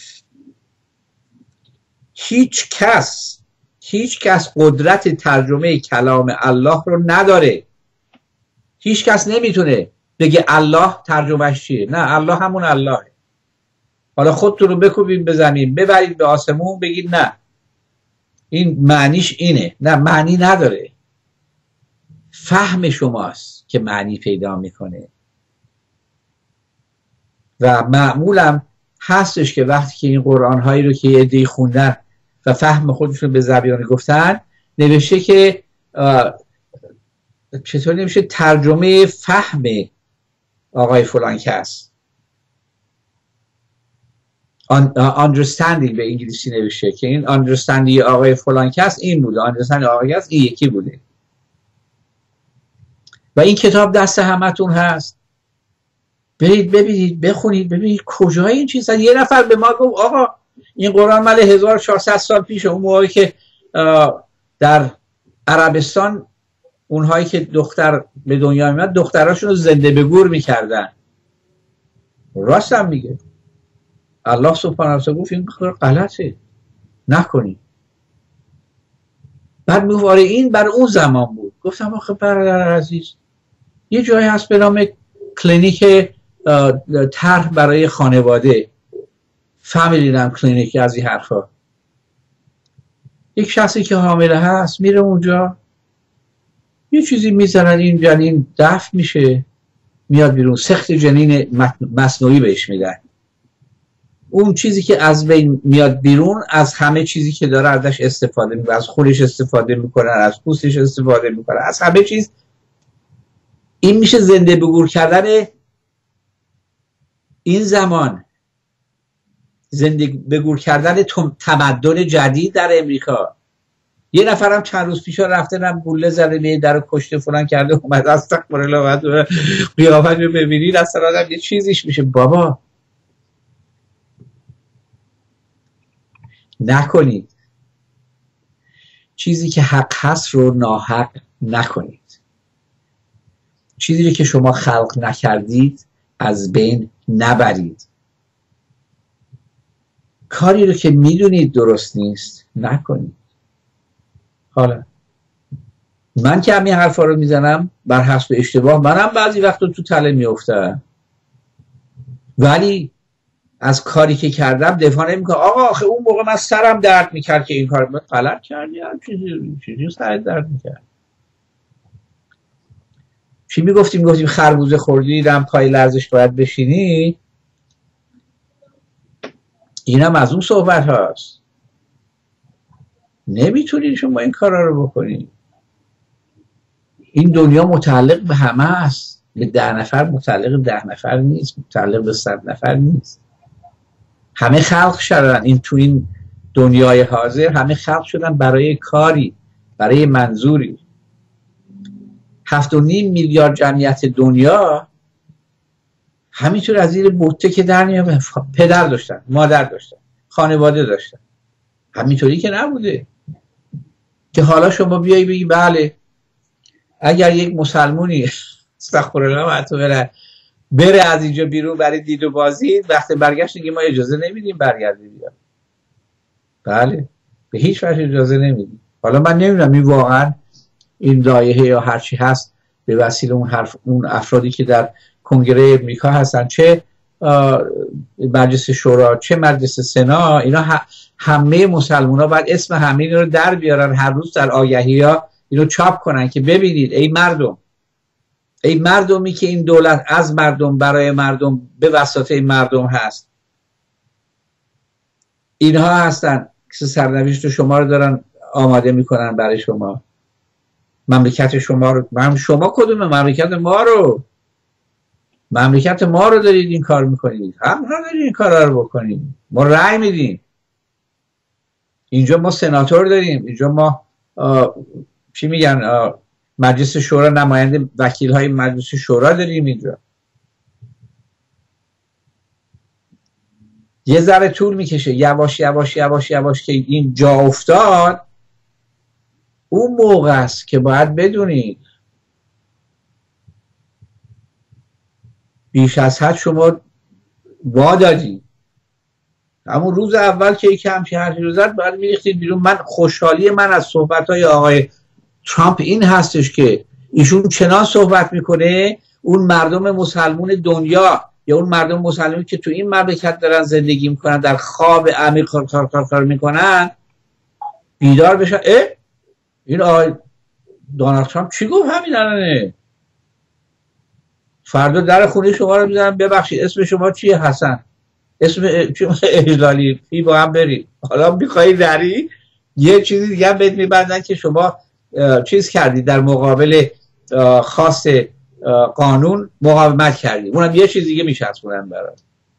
هیچ کس قدرت ترجمه کلام الله رو نداره. هیچ کس نمیتونه بگه الله ترجمهش چیه. نه، الله همون اللهه. حالا خودتون رو بکوبید به زمین، ببرید به آسمون، بگید نه این معنیش اینه. نه، معنی نداره. فهم شماست که معنی پیدا میکنه. و معمولا هستش که وقتی که این قرآن هایی رو که یه عده‌ای خوندن و فهم خودشون به زبیان گفتن، نوشته که چطور نمیشه ترجمه فهم آقای فلان کس، understanding به انگلیسی نوشته که این understanding آقای فلان کس این بوده، understanding آقای کس این یکی بوده. و این کتاب دست همتون هست، برید ببینید، بخونید، ببینید کجای این چیز هست. یه نفر به ما گفت آقا این قرآن مال 1400 سال پیشه، اون موقعی که در عربستان اونهایی که دختر به دنیا میاد دختراشون رو زنده به گور میکردن. راست هم میگه. الله سبحانه و تعالی گفت این کار غلطه، نکنید. بعد میگه این برای اون زمان بود. گفتم آخه برادر عزیز، یه جایی هست به نام کلینیک طرح برای خانواده، فامیلی نام کلینیک، از این حرفا. یک شخصی که حامله هست میره اونجا، یه چیزی میزنن، این جنین دفع میشه، میاد بیرون، سخت جنین مصنوعی بهش میدن. اون چیزی که از بین میاد بیرون از همه چیزی که داره ازش استفاده میکنه، از خودش استفاده میکنه، از پوستش استفاده میکنه، از همه چیز. این میشه زنده به گور کردن این زمان، زنده به گور کردن تمدن جدید در امریکا. یه نفرم چند روز پیش رفته نم گوله زده به در رو کشته فلان کرده، اومد استغفرالله و قیافت رو ببینید اصلا آدم یه چیزیش میشه. بابا نکنید، چیزی که حق هست رو ناحق نکنید، چیزی رو که شما خلق نکردید از بین نبرید، کاری رو که میدونید درست نیست نکنید. حالا من که همین حرفا رو میزنم بر حسب اشتباه، منم بعضی وقتا تو تله میافتم، ولی از کاری که کردم دفاع نمیکنم. آقا آخه اون موقع من سرم درد میکرد که این کار غلط کردی، چیزی سرت درد میکرد. چی میگفتیم خربوزه خوردی دم پای لرزش باید بشینی. اینم از اون صحبت هاست. نمیتونید شما این کارا رو بکنید. این دنیا متعلق به همه است، به 10 نفر متعلق 10 نفر نیست، متعلق به 100 نفر نیست. همه خلق شدن این تو این دنیای حاضر، همه خلق شدن برای کاری، برای منظوری. 7.5 میلیارد جمعیت دنیا همینطور از زیر بوته که در میاد، پدر داشتن، مادر داشتن، خانواده داشتن. همینطوری که نبوده که حالا شما بیایی بگی بله اگر یک مسلمونی استغفرالله بره از اینجا بیرون برای دید و بازدید، وقتی برگشت دیگه ما اجازه نمیدیم برگرده بیاد. بله به هیچ وجه اجازه نمیدیم. حالا من نمیدونم این واقعا این لایحه یا هرچی هست به وسیله اون افرادی که در کنگره امریکا هستن، چه مجلس شورا چه مجلس سنا، اینا همه مسلمان ها باید اسم همه اینا رو در بیارن، هر روز در آگهی ها اینو چاپ کنن که ببینید ای مردم، ای مردمی که این دولت از مردم برای مردم به واسطه مردم هست، اینها هستن که سرنوشت شما رو دارن آماده میکنن برای شما، مملکت شما رو. شما کدوم مملکت ما رو دارید این کار میکنید، هم دارید این کار رو بکنید. ما رأی میدیم، اینجا ما سناتور داریم، اینجا ما چی میگن مجلس شورا، نماینده وکیل های مجلس شورا داریم اینجا. یه ذره طول میکشه، یواش یواش یواش یواش که این جا افتاد، اون موقع است که باید بدونید بیش از حد شما وادادید. همون روز اول که یکی همچین حرفی رو زد باید میریختید بیرون. من خوشحالی من از صحبت‌های آقای ترامپ این هستش که ایشون چنان صحبت میکنه اون مردم مسلمون دنیا یا اون مردم مسلمون که تو این مملکت دارن زندگی میکنن در خواب عمیق کار میکنن بیدار بشن. این آقای دونالد ترامپ چی گفت همین الانه؟ فردا در خونه شما رو میزنن ببخشید اسم شما چیه؟ حسن. اسم اجلالی فی با هم برید. حالا میخوایی دری یه چیزی دیگه هم بهت میبندن که شما چیز کردی، در مقابل خاص قانون مقاومت کردی، اونم یه چیز دیگه میچسبونن برای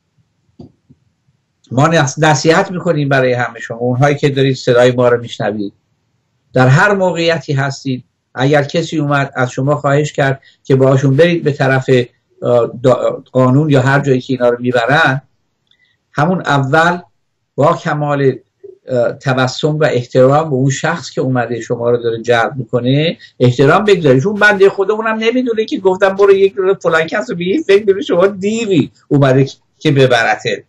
ما. نصیحت میکنیم برای همه شما، اونهایی که دارید صدای ما رو میشنوید، در هر موقعیتی هستید، اگر کسی اومد از شما خواهش کرد که باشون برید به طرف قانون یا هر جایی که اینا رو میبرن، همون اول با کمال تبسم و احترام به اون شخص که اومده شما رو داره جلب میکنه احترام بگذارید. اون بنده خودمونم نمیدونه که گفتم برو یک دور فلان کس رو بگید، فکر می‌کنه شما دیوی اومده که ببرته.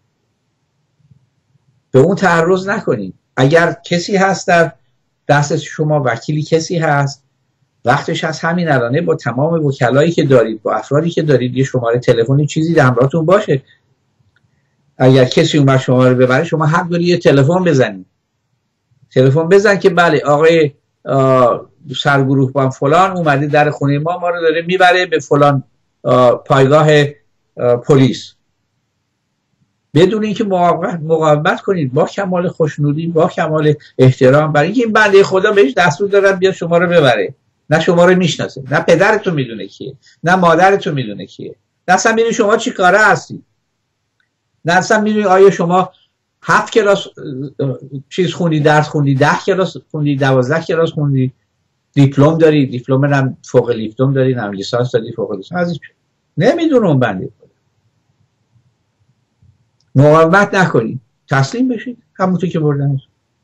به اون تعرض نکنید. اگر کسی هست در دست شما، وکیلی کسی هست، وقتش از همین الانه با تمام وکلایی که دارید، با افرادی که دارید، یه شماره تلفنی چیزی در همراهتون باشه. اگر کسی اومد شما رو ببره، شما حق داری یه تلفن بزنید. تلفن بزن که بله آقای سرگروه بان فلان اومده در خونه ما رو داره میبره به فلان پایگاه پلیس. بدون اینکه مقاومت کنید، با کمال خوشنودی، با کمال احترام، برای اینکه این بنده خدا بهش دستور دادن بیاد شما رو ببره. نه شما رو میشناسه، نه پدرتون میدونه کیه، نه مادرتون میدونه کیه، نه اصلا میدونه شما چی کاره هستی، نه اصلا میدونه آیا شما 7 کلاس چیز خوندی، درس خوندی، 10 کلاس خوندی، 12 کلاس خوندی، دیپلم داری، دیپلم هم فوق لیسانس داری، هم لیسانس داری، فوق لیسانس. نمیدونه اون بنده. مقاومت نکنید، تسلیم بشید، همونطور که بردن.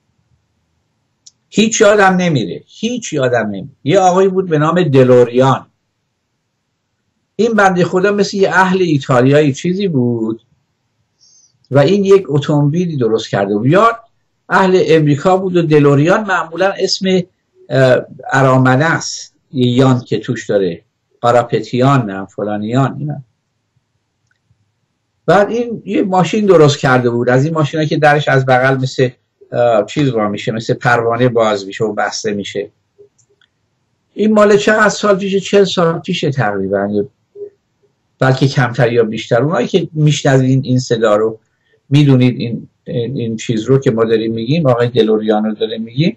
هیچ یادم نمیره، هیچ یادم نمیره. یه آقایی بود به نام دلوریان. این بنده خدا مثل یه اهل ایتالیایی چیزی بود و این یک اتومبیلی درست کرده بود. یا اهل امریکا بود و دلوریان معمولا اسم ارامنه است، یه یان که توش داره، قراپتیان نه فلانیان اینا. بعد این یه ماشین درست کرده بود، از این ماشینا که درش از بغل مثل چیز وا میشه، مثل پروانه باز میشه و بسته میشه. این مال چقدر سال پیشه؟ 40 سال پیشه تقریبا، بلکه کمتر یا بیشتر. اونایی که میشنوید این صدا رو میدونید این چیز رو که ما داریم میگیم، آقای دلوریان رو داریم میگیم.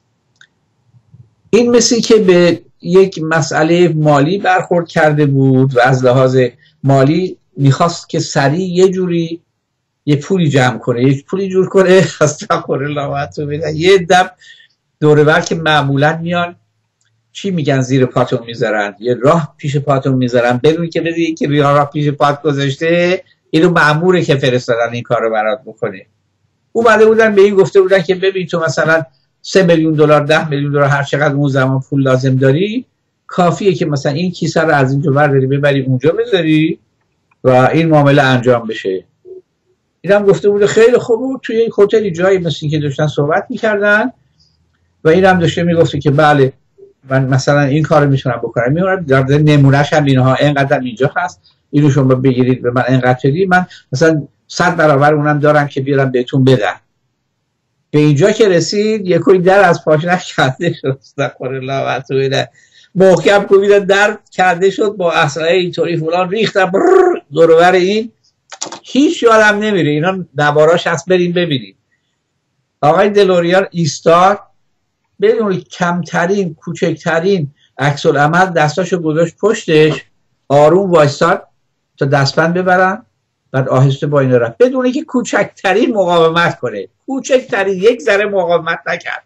این مثل که به یک مسئله مالی برخورد کرده بود و از لحاظ مالی میخواست که سریع یه جوری یه پولی جمع کنه، یه پولی جور کنه. استغفرالله رو بدن. یه دم دوربر که معمولا میان چی میگن زیر پاتون میذارن، یه راه پیش پاتون میذارن، بدون که بدونی که راه پیش پات گذاشته، اینو مأموره که فرستادن این کار رو برات بکنه. اومده بودن به این گفته بودن که ببین تو مثلا 3 میلیون دلار 10 میلیون دلار هر چقدر اون زمان پول لازم داری، کافیه که مثلا این کیسه رو از اینجا برداری ببری اونجا بذاری و این معامله انجام بشه. اینم گفته بوده خیلی خوب. توی یک هتلی جایی مثل که داشتن صحبت میکردن و اینم داشته میگفته که بله من مثلا این کارو میتونم بکنم، میونم در نمونهش هم اینها اینقدر اینجا هست، اینو شما بگیرید به من اینقدر بدید، من مثلا 100 برابر اونم دارم که بیارم بهتون بدم. به اینجا که رسید یکوی در از پاش نکنده شد، استغفرالله و اتوب الیه، محکم کوبیدن در کنده شد با اسلحه اینطوری فلان، ریختن دور و بر این. هیچ یادم نمیره، اینا نواراش هست، بریم ببینید. آقای دلوریان ایستاد، بدون کمترین کوچکترین عکس العمل دستاشو گذاشت پشتش، آروم وایستاد تا دستبند ببرن، بعد آهسته با این رفت بدون اینکه کوچکترین مقاومت کنه، کوچکترین یک ذره مقاومت نکرد.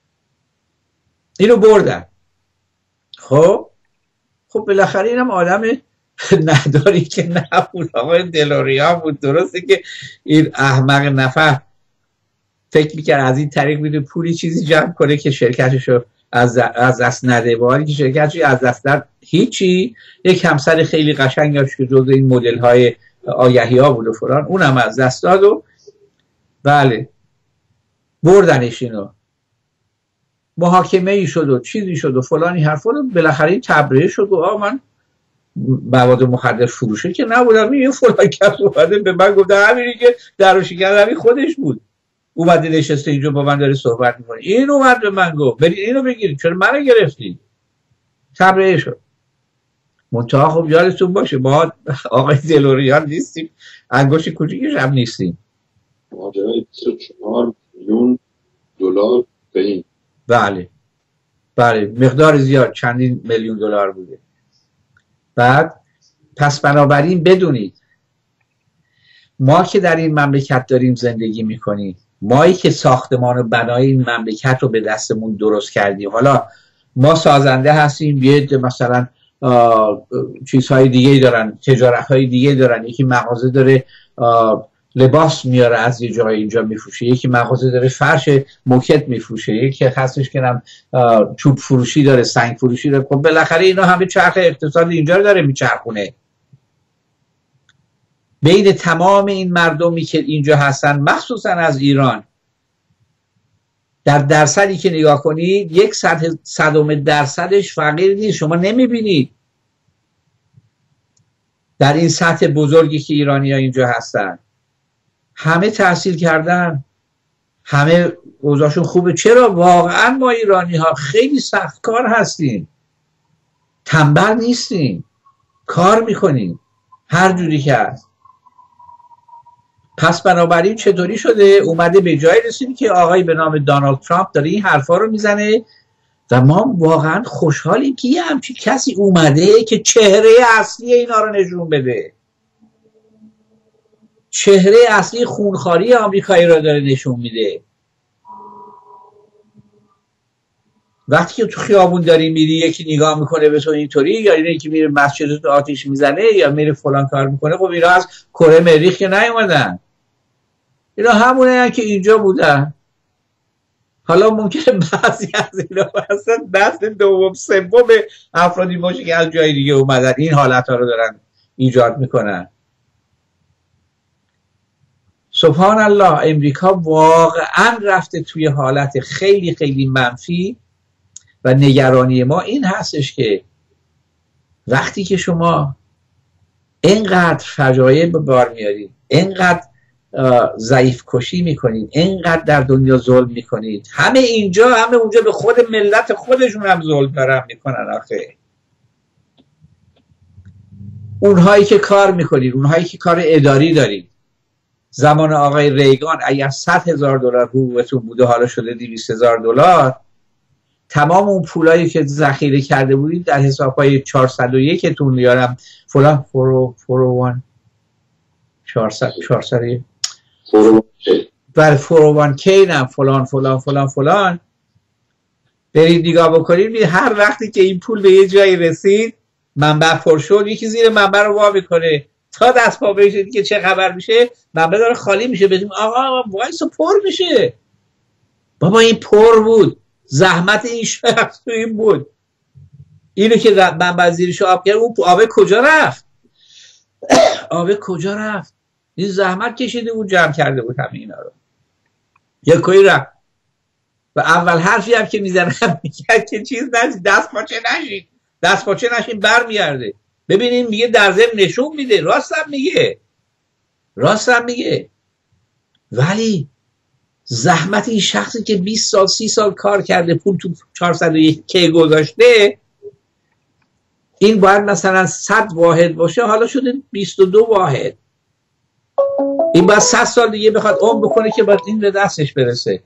اینو بردن. خب بالاخره اینم آدم نداری که نبود، آقای دلوریان بود. درسته که این احمق نفر فکر میکرد از این طریق میده پولی چیزی جمع کنه که شرکتشو از دست نده، با حالی که شرکتش از دست داد هیچی. یک همسر خیلی قشنگ داشت که جزو این مدل های آگهی ها بود و فلان، اونم از دست داد و بله بردنش. اینو محاکمه ای شد و چیزی شد و فلانی حرفا رو، بالاخره این تبرئه شد و من مواد مخدر فروشه که نبودم، این فلان کس اومده به من گفت همینی که دروشی کرد همین خودش بود، اومده نشسته اینجا با من داره صحبت میکنه. این اومد به من گفت برید اینو بگیرید، چرا منو گرفتید؟ تبرئه شد. منتها خب یادتون باشه ما آقای دلوریان نیستیم، انگشت کوچیکش هم نیستیم. ماجرای 24 میلیون دلار به این. بله مقدار زیاد، چندین میلیون دلار بوده. بعد پس بنابراین بدونید ما که در این مملکت داریم زندگی میکنیم، مایی که ساختمان و بنای این مملکت رو به دستمون درست کردیم، حالا ما سازنده هستیم، یه مثلا چیزهای دیگه دارن، تجارتهای دیگه دارن، یکی مغازه داره لباس میاره از یه جای اینجا میفروشه، یکی مغازه داره فرش موکت میفروشه، یکی هستش که هم چوب فروشی داره، سنگ فروشی داره. خب بالاخره اینا همه چرخ اقتصاد اینجا رو داره میچرخونه. بین تمام این مردمی که اینجا هستن، مخصوصا از ایران، در درصدی که نگاه کنید 0.01% فقیر نیست. شما نمیبینید در این سطح بزرگی که ایرانی ها اینجا هستن. همه تحصیل کردن، همه اوضاعشون خوبه. چرا؟ واقعا ما ایرانی ها خیلی سخت کار هستیم، تنبل نیستیم، کار میکنیم هر جوری که هست. پس بنابراین چطوری شده اومده به جای رسیدی که آقای به نام دونالد ترامپ داره این حرفا رو میزنه و ما واقعا خوشحالیم که یه همچین کسی اومده که چهره اصلی اینا رو نشون بده. چهره اصلی خونخواری آمریکایی رو داره نشون میده. وقتی که تو خیابون داری میری یکی نگاه میکنه به تو اینطوری، یا اینه که میره مسجد تو آتیش میزنه یا میره فلان کار میکنه، خب اینا از کره مریخ که نیومدن، اینا همونه که اینجا بودن. حالا ممکنه بعضی از اینا اصلا دست دوم سوم افرادی باشه که از جای دیگه اومدن این حالت ها رو دارن ایجاد میکنن. سبحان الله، امریکا واقعا رفته توی حالت خیلی خیلی منفی و نگرانی ما این هستش که وقتی که شما اینقدر فجایع به بار میارید، اینقدر ضعیف کشی میکنید، اینقدر در دنیا ظلم میکنید، همه اینجا همه اونجا به خود ملت خودشون هم ظلم دارن میکنن. آخه اونهایی که کار میکنید، اونهایی که کار اداری دارید، زمان آقای ریگان اگر $100,000 حقوقتون بوده حالا شده $200,000، تمام اون پولایی که ذخیره کرده بودید در حساب‌های 401 تون یارم فلان 401 400 برای 401k نم فلان فلان فلان فلان برید نگاه بکنید، هر وقتی که این پول به یه جایی رسید منبع پر شد، یکی زیر منبع رو وا میکنه تا دست پا بشه که چه خبر میشه، منبع داره خالی میشه، بگیم آقا وایسا پر میشه. بابا این پر بود، زحمت این شخص تو این بود، اینو که منبع زیرش آب کرد، اون آب کجا رفت؟ آب کجا رفت؟ این زحمت کشیده بود، جمع کرده بود همه اینا رو، یه کوی رفت. و اول حرفی هم که میزنه میگه که چیز نشید، دست پاچه نشید، دست پاچه نشید، برمیگرده. ببینین میگه در ضمن نشون میده، راست هم میگه. ولی زحمت این شخصی که 20 سال 30 سال کار کرده پول تو 401k گذاشته، این باید مثلا 100 واحد باشه، حالا شده 22 واحد. این باید 100 سال دیگه بخواد عمر بکنه که باید این به دستش برسه.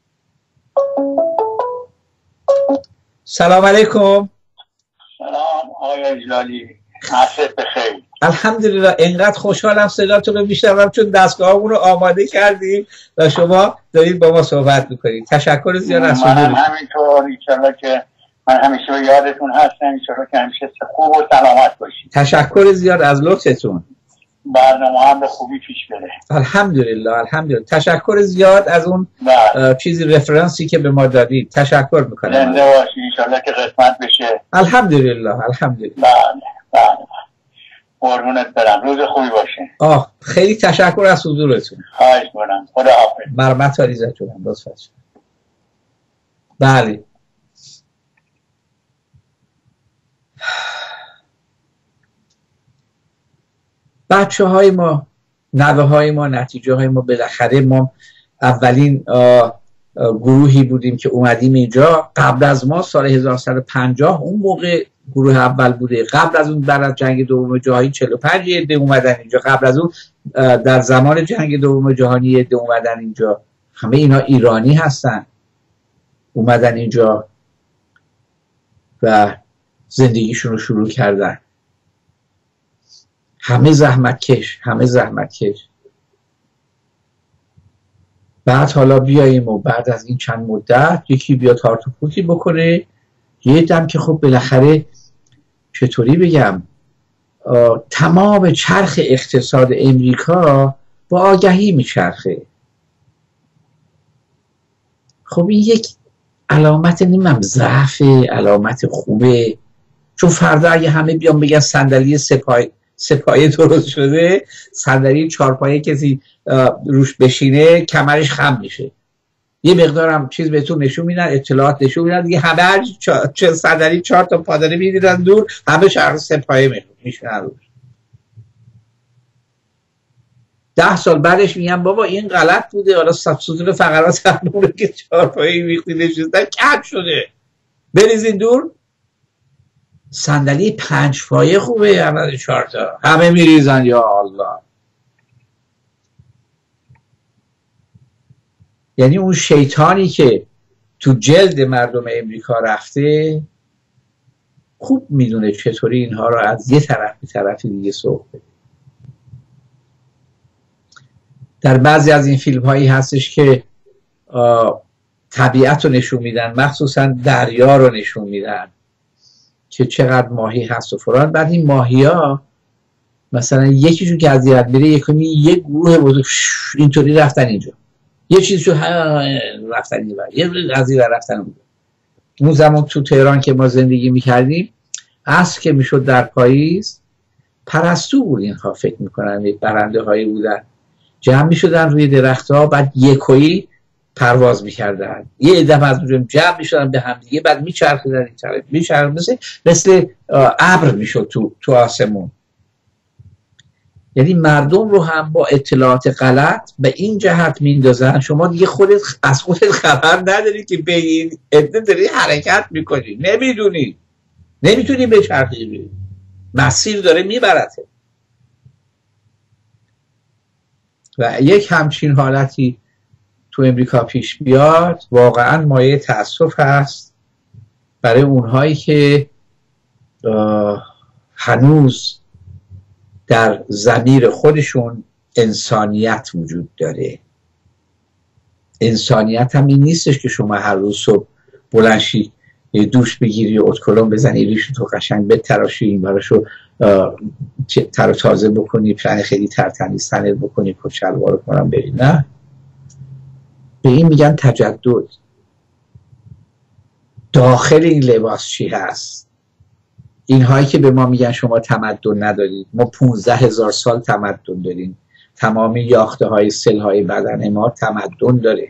سلام علیکم. سلام آقای اجلالی، عصرت بخیر. الحمدلله، اینقدر خوشحالم صداتون رو میشنوم چون دستگاهمون رو آماده کردیم و شما دارید با ما صحبت میکنید. تشکر زیاد از شما. من همینطور، انشالله که من همیشه یادتون هستم، انشالله که همیشه خوب و سلامت باشید. تشکر زیاد از لطفتون. برنامه هم به خوبی پیش بره. الحمدلله. تشکر زیاد از اون چیزی رفرنسی که به ما دادید. تشکر میکنم. زنده باشید، انشالله که قسمت بشه. الحمدلله. بله. قربونت برم، روز خوبی باشه. خیلی تشکر از حضورتون. خواهش می‌کنم. خدا حافظ. مرمت عزیزتونم. لطفاً. بله. بچه‌های ما، نوه‌های ما، نتیجه‌های ما، بالاخره ما اولین گروهی بودیم که اومدیم اینجا. قبل از ما سال 1150 اون موقع گروه اول بوده. قبل از اون بعد از جنگ دوم جهانی 45 عده اومدن اینجا. قبل از اون در زمان جنگ دوم جهانی عده اومدن اینجا. همه اینا ایرانی هستن، اومدن اینجا و زندگیشون رو شروع کردن. همه زحمت کش. بعد حالا بیاییم و بعد از این چند مدت یکی بیا تارت و پورتی بکنه، یه دم که خب بالاخره چطوری بگم تمام چرخ اقتصاد امریکا با آگهی میچرخه. خب این یک علامت نیمم ضعف، علامت خوبه، چون فردا اگه همه بیان بگن صندلی سپایه درست شده، صندلی چارپایه کسی روش بشینه کمرش خم میشه. یه مقدارم چیز بهتون نشون میدن، اطلاعات نشون میدن دیگه، همه صندلی 4 تا پادره میدیدن دور، همه شهر سپایه میشونن روش. 10 سال بعدش میگن بابا این غلط بوده، حالا ستون فقرات همونه که 4 پایه میختی نشستن کج شده، بریزین دور. صندلی 5 پایه خوبه، همه 4 تا همه میریزن. یا الله، یعنی اون شیطانی که تو جلد مردم امریکا رفته خوب میدونه چطوری اینها رو از یه طرف به طرف دیگه سوق بده. در بعضی از این فیلم هایی هستش که طبیعت رو نشون میدن، مخصوصا دریا رو نشون میدن که چقدر ماهی هست و فلان. بعد این ماهی ها مثلا یکیشون که از یاد میره یک گروه بزرگ اینطوری رفتن اینجا، یه چیزشو رفتن اینجا، یه از این رفتن اونجا. اون زمان تو تهران که ما زندگی میکردیم عصر که میشد در پاییز پرستو بود اینها، فکر میکنن برنده هایی بودن، جمع میشدن روی درخت ها، بعد یکویی پرواز میکردن، یه عده از اونجا جمع میشدن به هم دیگه، بعد میچرخیدن مثل ابر میشد تو آسمون. یعنی مردم رو هم با اطلاعات غلط به این جهت میندازن شما دیگه از خودت خبر نداری که به این عده داری حرکت میکنی، نمیدونی، نمیتونی بچرخی، مسیر داره میبرته. و یک همچین حالتی تو امریکا پیش بیاد واقعا مایه تأسف هست برای اونهایی که هنوز در ضمیر خودشون انسانیت وجود داره. انسانیت هم این نیستش که شما هر روز صبح بلند شی یه دوش بگیری و ادکلون بزنی ریشو تو قشنگ بتراشی این براشو تر و تازه بکنی، پلن خیلی ترتمیز تنت بکنی، کت شلوار کنم بری. نه، به این میگن تجدد. داخل این لباس چی هست؟ اینهایی که به ما میگن شما تمدن ندارید، ما 15,000 سال تمدن داریم. تمامی یاخته های سل های بدن ما تمدن داره.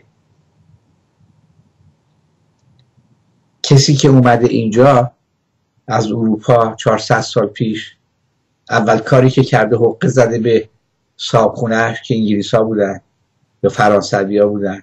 کسی که اومده اینجا از اروپا 400 سال پیش اول کاری که کرده حقه زده به صاحبخونه‌اش که انگلیس ها بودن یا فرانسوی ها بودن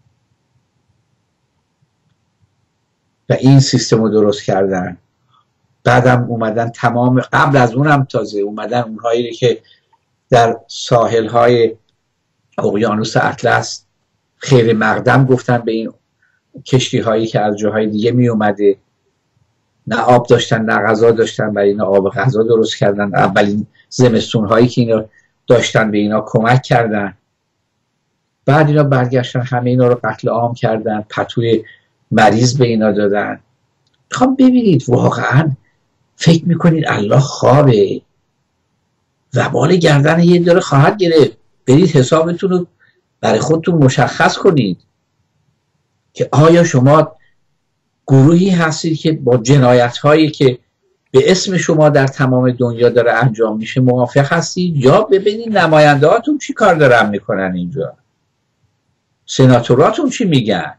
و این سیستم رو درست کردن. بعدم اومدن تمام، قبل از اونم تازه اومدن اونهایی که در ساحل های اقیانوس اطلس خیر مقدم گفتن به این کشتی هایی که از جاهای دیگه می اومده، نه آب داشتن نه غذا داشتن، برای اینا آب غذا درست کردن. اولین زمستون هایی که اینا داشتن به اینا کمک کردن. بعد اینا برگشتن همه اینا رو قتل عام کردن، پتوی مریض به اینا دادن. میخوام ببینید واقعا فکر میکنید الله خوابه؟ وبال گردن یه داره خواهد گرفت. برید حسابتون رو برای خودتون مشخص کنید که آیا شما گروهی هستید که با جنایت هایی که به اسم شما در تمام دنیا داره انجام میشه موافق هستید، یا ببینید نماینده هاتون چی کار دارن میکنن اینجا، سناتوراتون چی میگن.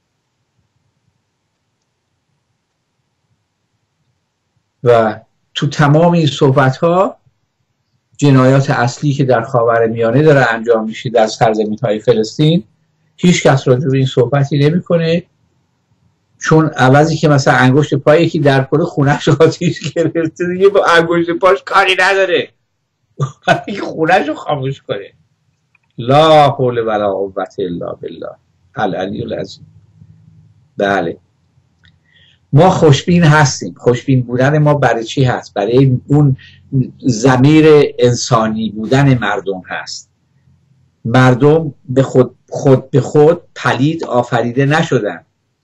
و تو تمام این صحبت ها جنایات اصلی که در خاورمیانه داره انجام میشه در سرزمین های فلسطین، هیچ کس راجع به این صحبتی نمیکنه، چون عوضی که مثلا انگشت پای یکی در پل خونه‌اش آتیش گرفته دیگه با انگشت پاش کاری نداره، ولی خونه‌اش رو خاموش کنه. لا حول ولا قوة الا بالله العلی العظیم. بله، ما خوشبین هستیم. خوشبین بودن ما برای چی هست؟ برای اون ضمیر انسانی بودن مردم هست. مردم به خود پلید آفریده نشدن.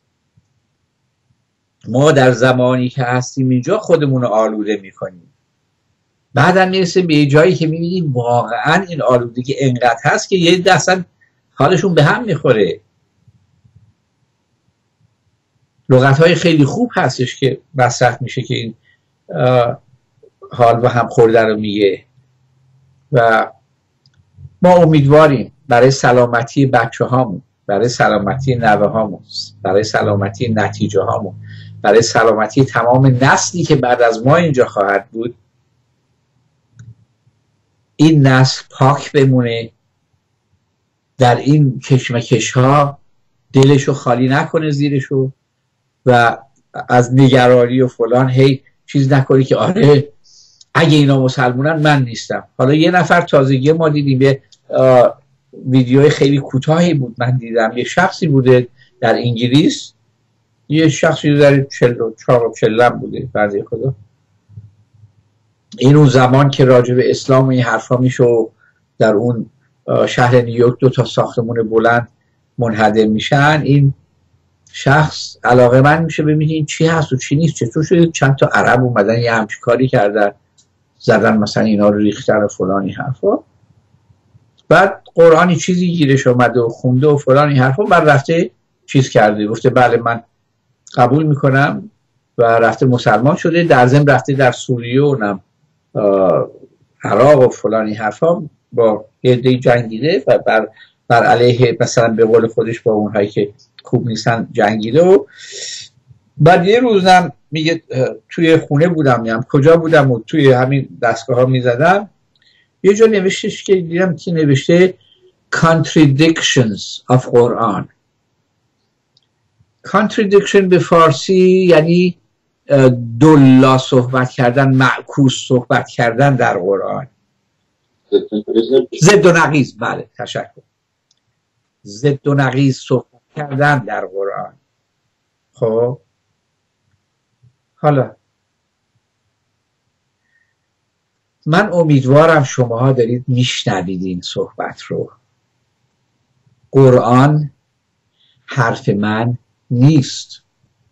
ما در زمانی که هستیم اینجا خودمون رو آلوده میکنیم. بعدم میرسیم به یه جایی که میبینیم واقعا این آلودگی انقدر هست که یه دستن حالشون به هم میخوره. لغت‌های خیلی خوب هستش که مصرف میشه که این حال و هم خورده رو میگه. و ما امیدواریم برای سلامتی بچه هامون، برای سلامتی نوه هامون، برای سلامتی نتیجه هامون، برای سلامتی تمام نسلی که بعد از ما اینجا خواهد بود، این نسل پاک بمونه، در این کشمکش ها دلشو خالی نکنه زیرشو و از نگرانی و فلان هی چیز نکنی که آره اگه اینا مسلمونن من نیستم. حالا یه نفر تازگی ما دیدیم ویدیوی خیلی کوتاهی بود من دیدم، یه شخصی بوده در انگلیس، یه شخصی در 44 بوده بعضی خدا، این اون زمان که راجع به اسلام و این حرفا میشه و در اون شهر نیویورک 2 ساختمون بلند منهدم میشن، این شخص علاقه‌مند میشه ببینید این چی هست و چی نیست، چطور شده چند تا عرب اومدن یه همچین کاری کردن، زدن مثلا اینا رو ریختن و فلانی حرفا، بعد قرآنی چیزی گیرش اومده و خونده و فلانی حرفا، بعد رفته چیز کرده، گفته بله من قبول میکنم و رفته مسلمان شده، در ضمن رفته در سوریه و عراق و فلانی حرفا با عده جنگیده و بر علیه مثلا به قول خودش با اونهایی که خوب نیستن جنگیده. و بعد یه روزم میگه توی خونه بودم کجا بودم و توی همین دستگاه ها میزدم، یه جا نوشتش که دیدم که نوشته contradictions of Quran. contradiction به فارسی یعنی دلا صحبت کردن، معکوس صحبت کردن در قرآن، ضد و نقیض. بله تشکر. ضد و نقیض صحبت کردن در قرآن. خب حالا من امیدوارم شماها دارید میشنوید این صحبت رو. قرآن حرف من نیست،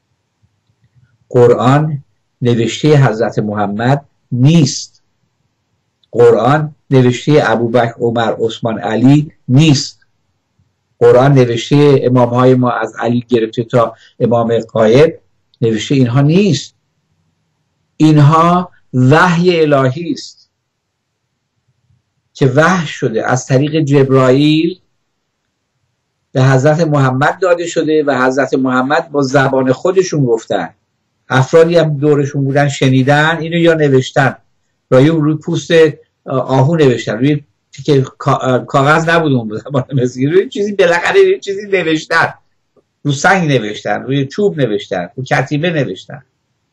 قرآن نوشته حضرت محمد نیست، قرآن نوشته ابوبکر، عمر، عثمان، علی نیست، قرآن نوشته امامهای ما از علی گرفته تا امام غایب نوشته اینها نیست. اینها وحی الهی است که وحی شده از طریق جبرائیل به حضرت محمد داده شده و حضرت محمد با زبان خودشون گفتن، افرادی هم دورشون بودن شنیدن اینو یا نوشتن، روی پوست آهو نوشتن، روی که کاغذ نبود اون زمان مصری، روی چیزی بالاخره روی چیزی نوشتن، رو سنگ نوشتن، روی چوب نوشتن، رو کتیبه نوشتن.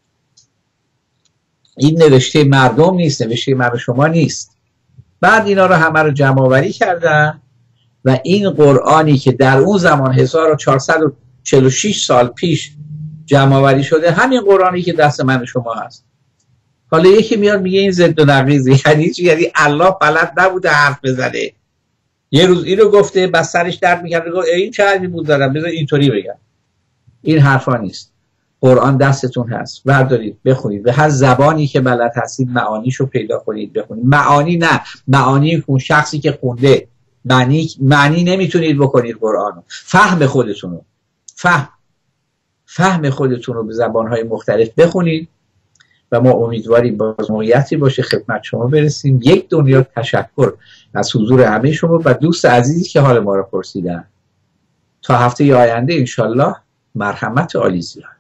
این نوشته مردم نیست، نوشته من و شما نیست. بعد اینا رو همه رو جمع آوری کردن و این قرآنی که در اون زمان 1446 سال پیش جمع آوری شده، همین قرآنی که دست من و شما هست. حالا یکی میاد میگه این ضد و نقیضه، یعنی چی؟ یعنی الله بلد نبوده حرف بزنه، یه روز اینو گفته بس سرش درد میکنه گفت این چه حرفی بود دارم بذار اینطوری بگم. این حرفا نیست. قرآن دستتون هست، بردارید بخونید، به هر زبانی که بلد هستید معانیشو پیدا کنید بخونید. معانی نه، معانی اون شخصی که خونده، معنی نمیتونید بکنید قرآنو. فهم خودتونو، فهم خودتون رو به زبانهای مختلف بخونید و ما امیدواریم باز موقعیتی باشه خدمت شما برسیم. یک دنیا تشکر از حضور همه شما و دوست عزیزی که حال ما رو پرسیدن. تا هفته آینده انشالله مرحمت عالی زیاد.